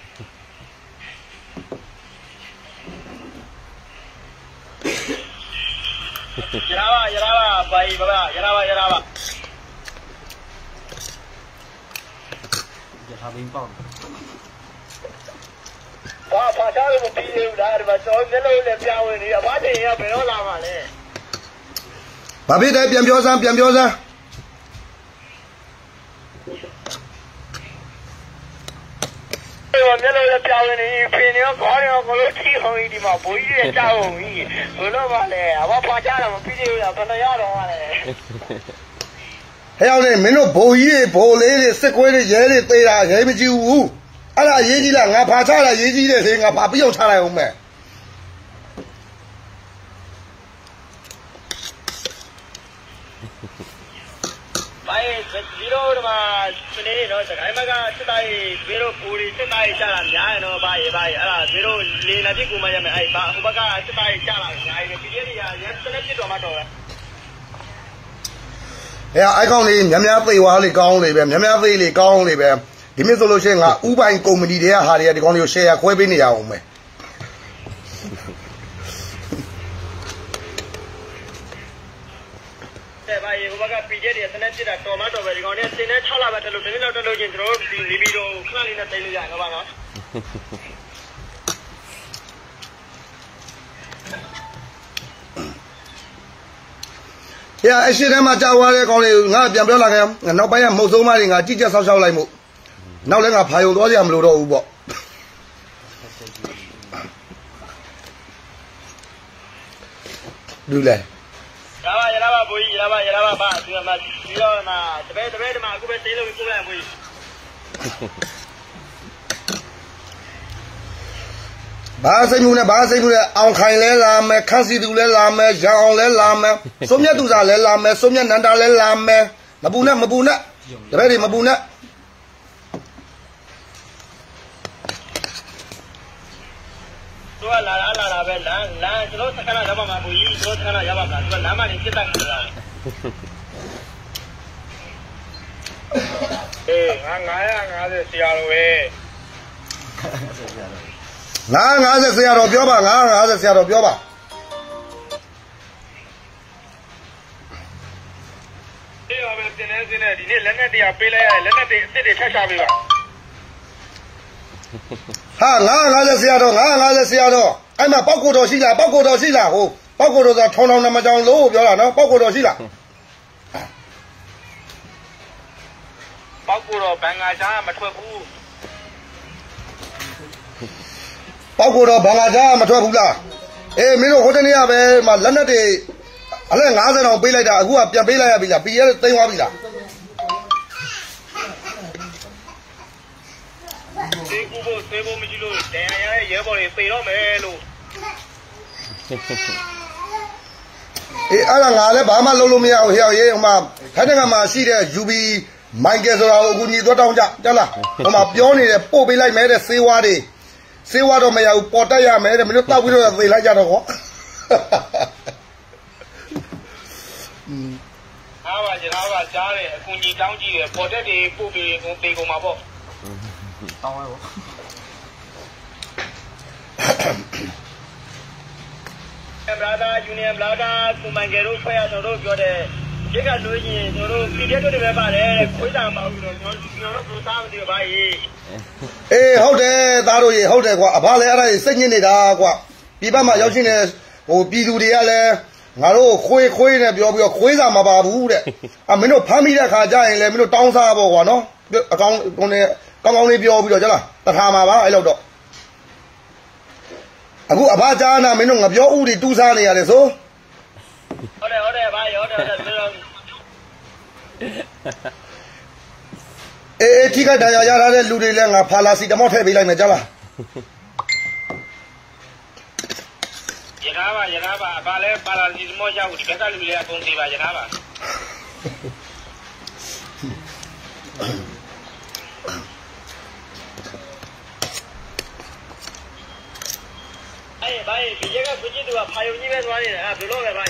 ရပါဘာကြီးဘာရပါရထားဘင်းပေါင်းဘာချားလို့မပြီးသေးဘူးလားဒီမှာကျွန်တော်မျက်လုံးနဲ့ပြောင်းဝင်နေအဘတင်ရဘယ်တော့လာမှာလဲဘာဖြစ်တယ်ပြန်ပြောစမ်းမျက်လုံးနဲ့ပြောင်းဝင်နေဖင်ရောခေါင်းရောကိုလို့ထိအောင်ဒီမှာဘိုးကြီးရဲ့ကြောက်အောင်ကြီးဘယ်တော့မှလဲအဘဖွာချားတော့မပြီးသေးဘူးလားဘယ်တော့ရတော့မှလဲဟဲ့အောင်လေမင်းတို့ဘိုးကြီးတွေဘိုးလေးတွေစစ်ခွေးတွေရဲတွေသေးတာရဲမကြည့်ဘူးအဲ့ဒါရေးကြီးလားငါဖာချတာရေးကြီးတယ်လေငါဖာပြုတ်ချလိုက်အောင်မယ်ဘာဒီလိုတော့မှစနေတော့စကိုင်းမကစစ်သားကြီးဒီလိုပူရီစစ်သားကြီးကြာလာများရင်တော့ဘာရေးအဲ့ဒါဒီလိုလေနာပြစ်ကူမရမယ်အဲ့ဘာဟိုဘက်ကစစ်သားကြီးကြာလာများရင်ဒီလေးတွေကရစနေပြစ်တော်မှတော့အိုက်ကောင်လေးများများသိွားလေးကောင်းလေးပဲများများသိလေးကောင်းလေးပဲဒီမြစ်ဆိုလို့ရှိရင်ငါဥပိုင်ကုမ္ပဏီတွေကဟာတွေကဒီကောင်လေးကို share ခွဲပေးနေရအောင်မယ်တဲ့ဘာရေဘက PJ တွေစနေပြစ်တာတော်မှတော်ပဲဒီကောင်လေးစနေ6လပဲတက်လို့ဒီနေ့တော့တက်လို့ချင်းကျွန်တော်တို့ဒီလီဗီတော့ခဏလေးနဲ့တိတ်လို့ရအောင်ပါနော်အရှိထဲမှာကြာသွားတဲ့ကောင်လေးငါပြန်ပြောလာခဲ့နောက်ပိုင်းကမုတ်ဆုံးမတွေငါကြည့်ချက်ဆောက်ရှောက်လိုက်မှုနောက်လည်းငါဖာယုံသွားကြမလို့တော့ဘူးပေါ့ဒူလဲရပါဘူကြီးရပါပါဒီမှာဒီတော့မှာတပည့်ဒီမှာအခုပဲသေးလို့ပို့လိုက်ဘူကြီးဘာစိတ်မှုနဲ့အောင်ခိုင်လဲလာမယ်ခန့်စီသူလဲလာမယ်ရန်အောင်လဲလာမယ်စုံမြတ်သူစားလဲလာမယ်စုံမြတ်နန္ဒာလဲလာမယ်မပူနဲ့တပည့်တွေမပူနဲ့တို့ကလာပဲလမ်းကျွန်တော်စခန်းရပါမှာဘူကြီးကျွန်တော်စခန်းရပါမှာသူကလမ်းမနေစစ်တက်နေတာအေးငါ950ဆရာတော်ပဲ 950ဆရာတော်ပြောပါ950ဆရာတော်ပြောပါအေးပါပဲတင်နေဒီနေ့လက်နဲ့တရားပေးလိုက်ရလက်နဲ့တွေအစ်စ်တွေထပ်ချပေးပါဟာ950ဆရာတော်အဲ့မှာပောက်ကိုတော်ရှိလားဟိုပောက်ကိုတော်ဆိုတာထောင်းနမကြောင်လို့ပြောတာနော်ပောက်ကိုတော်ရှိလားပောက်ကိုတော်ဘန်ငါချာမထွက်ဘူးပောက်ကိုတော်ဘန်ငါချာမထွက်ဘူးလားအေးမင်းတို့ဟိုတနေ့ကပဲမှာလက်နက်တွေအလဲ90တောင်ပေးလိုက်တာအခုကပြန်ပေးလိုက်ရပြီလားပြီးရသိမ်းသွားပြီလားဒီကူဖို့သေဖို့မရှိလို့တရားရရဲဘော်တွေသေတော့မယ်လို့အေးအဲ့ဒါငါလည်းဘာမှလုပ်လို့မရဘူးဟဲ့ရေးဟိုမှာထိုင်းနိုင်ငံမှာရှိတဲ့ UB မိုင်ကယ်ဆိုတာကိုအခုညီသွားတောင်းကြလားဟိုမှာပြောနေတယ်ပို့ပေးလိုက်မယ်တဲ့စေးဝါးတော့မရဘူးပေါ်တက်ရမယ်တဲ့မင်းတို့တောက်ပြီးတော့သေလိုက်ကြတော့ကောအားပါကျွန်တော်ကကြားတယ်အကူကြီးတောင်းကြည့်တယ်ပေါ်တက်တွေပို့ပြီးကိုသေကုန်မှာပေါ့တောင်းရပါbrother union brother ကိုမန်ကယ်တို့ဖွဲ့ရကျွန်တော်တို့ပြောတယ်ဒီကလို့ရင်ကျွန်တော်တို့ PDF တွေပဲပါတယ်ခွေးတာမအောင်လို့ကျွန်တော်တို့စားမသိပါဘူးအေးဟုတ်တယ်သားတို့ရေဟုတ်တယ်ကွာအဖလည်းအဲ့ဒါစိတ်ညစ်နေတာကွာဒီဘက်မှာရောက်ချင်းနေဟိုပြည်သူတွေကလည်းငါတို့ခွေးနဲ့ပြောပြီးတော့ခွေးစာမပါဘူးတဲ့အမင်းတို့ဖမ်းမိတဲ့ခါကျရင်လည်းမင်းတို့တောင်းစားပေါ့ကွာနော်အကောင်ဟိုနေကောင်းလေးပြောပြီးတော့ကြလားတခါမှာပါအဲ့လောက်တော့အခုအဖကြားနာမင်းတို့ငါပြောဥတွေတူးစားနေရတယ်ဆိုဟုတ်တယ်ဗျာဟုတ်တယ်အေးထိခိုက်ဒဏ်ရာရထားတဲ့လူတွေလည်းငါဖာလာစီတမော့ထည့်ပေးလိုက်မယ်ကြလားရကားပါဘာလဲပါလာစီတမော့ရောက်ဒီဘက်ကလူတွေအကုန်သေးပါရကားပါအေးဘာဒီရကပကြည့်တော့ဖာယုံကြီးပဲသွားနေတယ်ဘယ်လိုလဲဘာ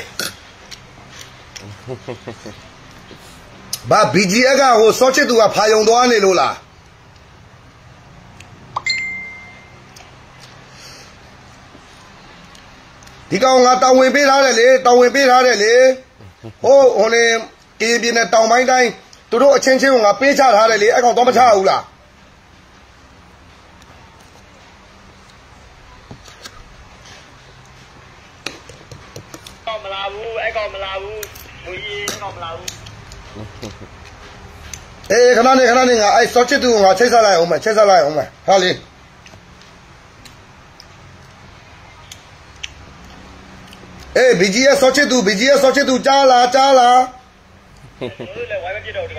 ဘာ BGF ကဟိုစောချစ်သူကဖာယုံသွားနေလို့လားဒီကောင်ငါတောင်ဝင်ပေးထားတယ်လေဟိုနေကင်းပြင်းနဲ့တောင်ပိုင်းတိုင်းသူတို့အချင်းချင်းကငါပေးချထားတယ်လေအဲ့ကောင်တော့မချဘူးလားမလာဘူးအဲ့ကောင်မလာဘူးမူကြီးကောင်မလာဘူးအေးခဏနေငါအဲ့စောချစ်သူကငါချိတ်ဆက်လိုက်အောင်မယ်ဟာလေအေး BGS စောချစ်သူကြားလားတို့လည်းဝိုင်းမပြတော့ဒီက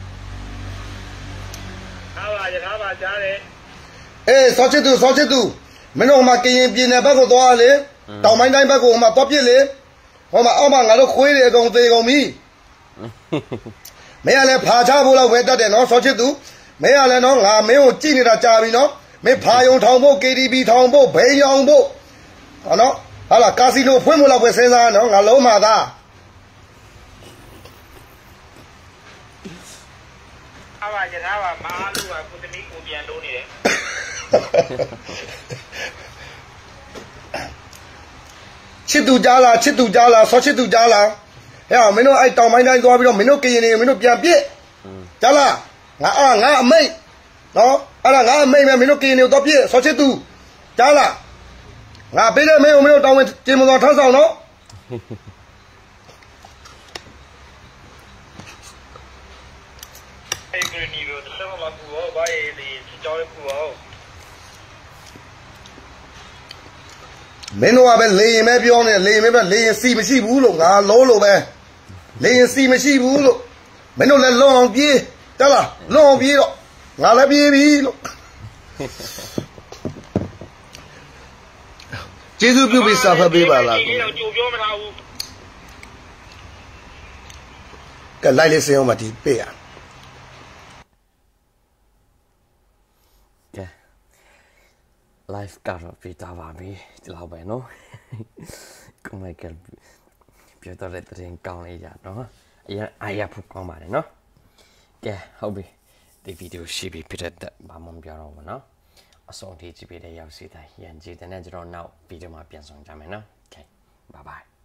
ထားပါကြားတယ်အေးစောချစ်သူမင်းတို့ဟိုမှာကရင်ပြည်နယ်ဘက်ကိုသွားလေတောင်ပိုင်းတိုင်းဘက်ကိုဟိုမှာသွားပြစ်လေဟိုမှာအောက်မှာငါတို့ခွေးတွေအကုန်သေကုန်ပြီ没有嘞，爬茶不了，为得的喏，说起都没有嘞喏，俺没有几年的嘉宾喏，没爬用汤包、KTV 汤包、培养包，啊喏，好了，假使路分不了会身上喏，俺老马的。 他吧，就他吧，马路啊，不是你路边路的。 七度加啦，说七度加啦。呀，没弄爱倒买那多，比如没弄给你，没弄变变。加啦，俺妹，喏，俺妹没弄给你多变，说七度，加啦。俺别的没有到位，节目上太少了。没弄啊呗，雷没标呢，雷没标，雷西没西不了啊，老了呗，雷西没西不了，没弄来浪边，得了，浪边了，俺来边了。这就就被沙发背吧了。cái lại lên xe mà thì bể à okay live ကတော့ပြတာပါပြီဒီလောက်ပဲနော်ကိုမိုက်ကပြောတော့တဲ့တင်ကောင်းလေးရနော်အရင်အားရဖို့ကောင်းပါတယ်နော်ကဲဟုတ်ပြီဒီဗီဒီယိုရှိပြီဖြစ်တဲ့ဘာမှမပြောတော့ဘူးနော်အဆုံးထိကြည့်ပေးတဲ့ရောက်စီတိုင်းရန်ကြည့်တဲ့နဲ့ကျွန်တော်နောက်ဗီဒီယိုမှာပြန်ဆောင်ကြမယ်နော် okay bye bye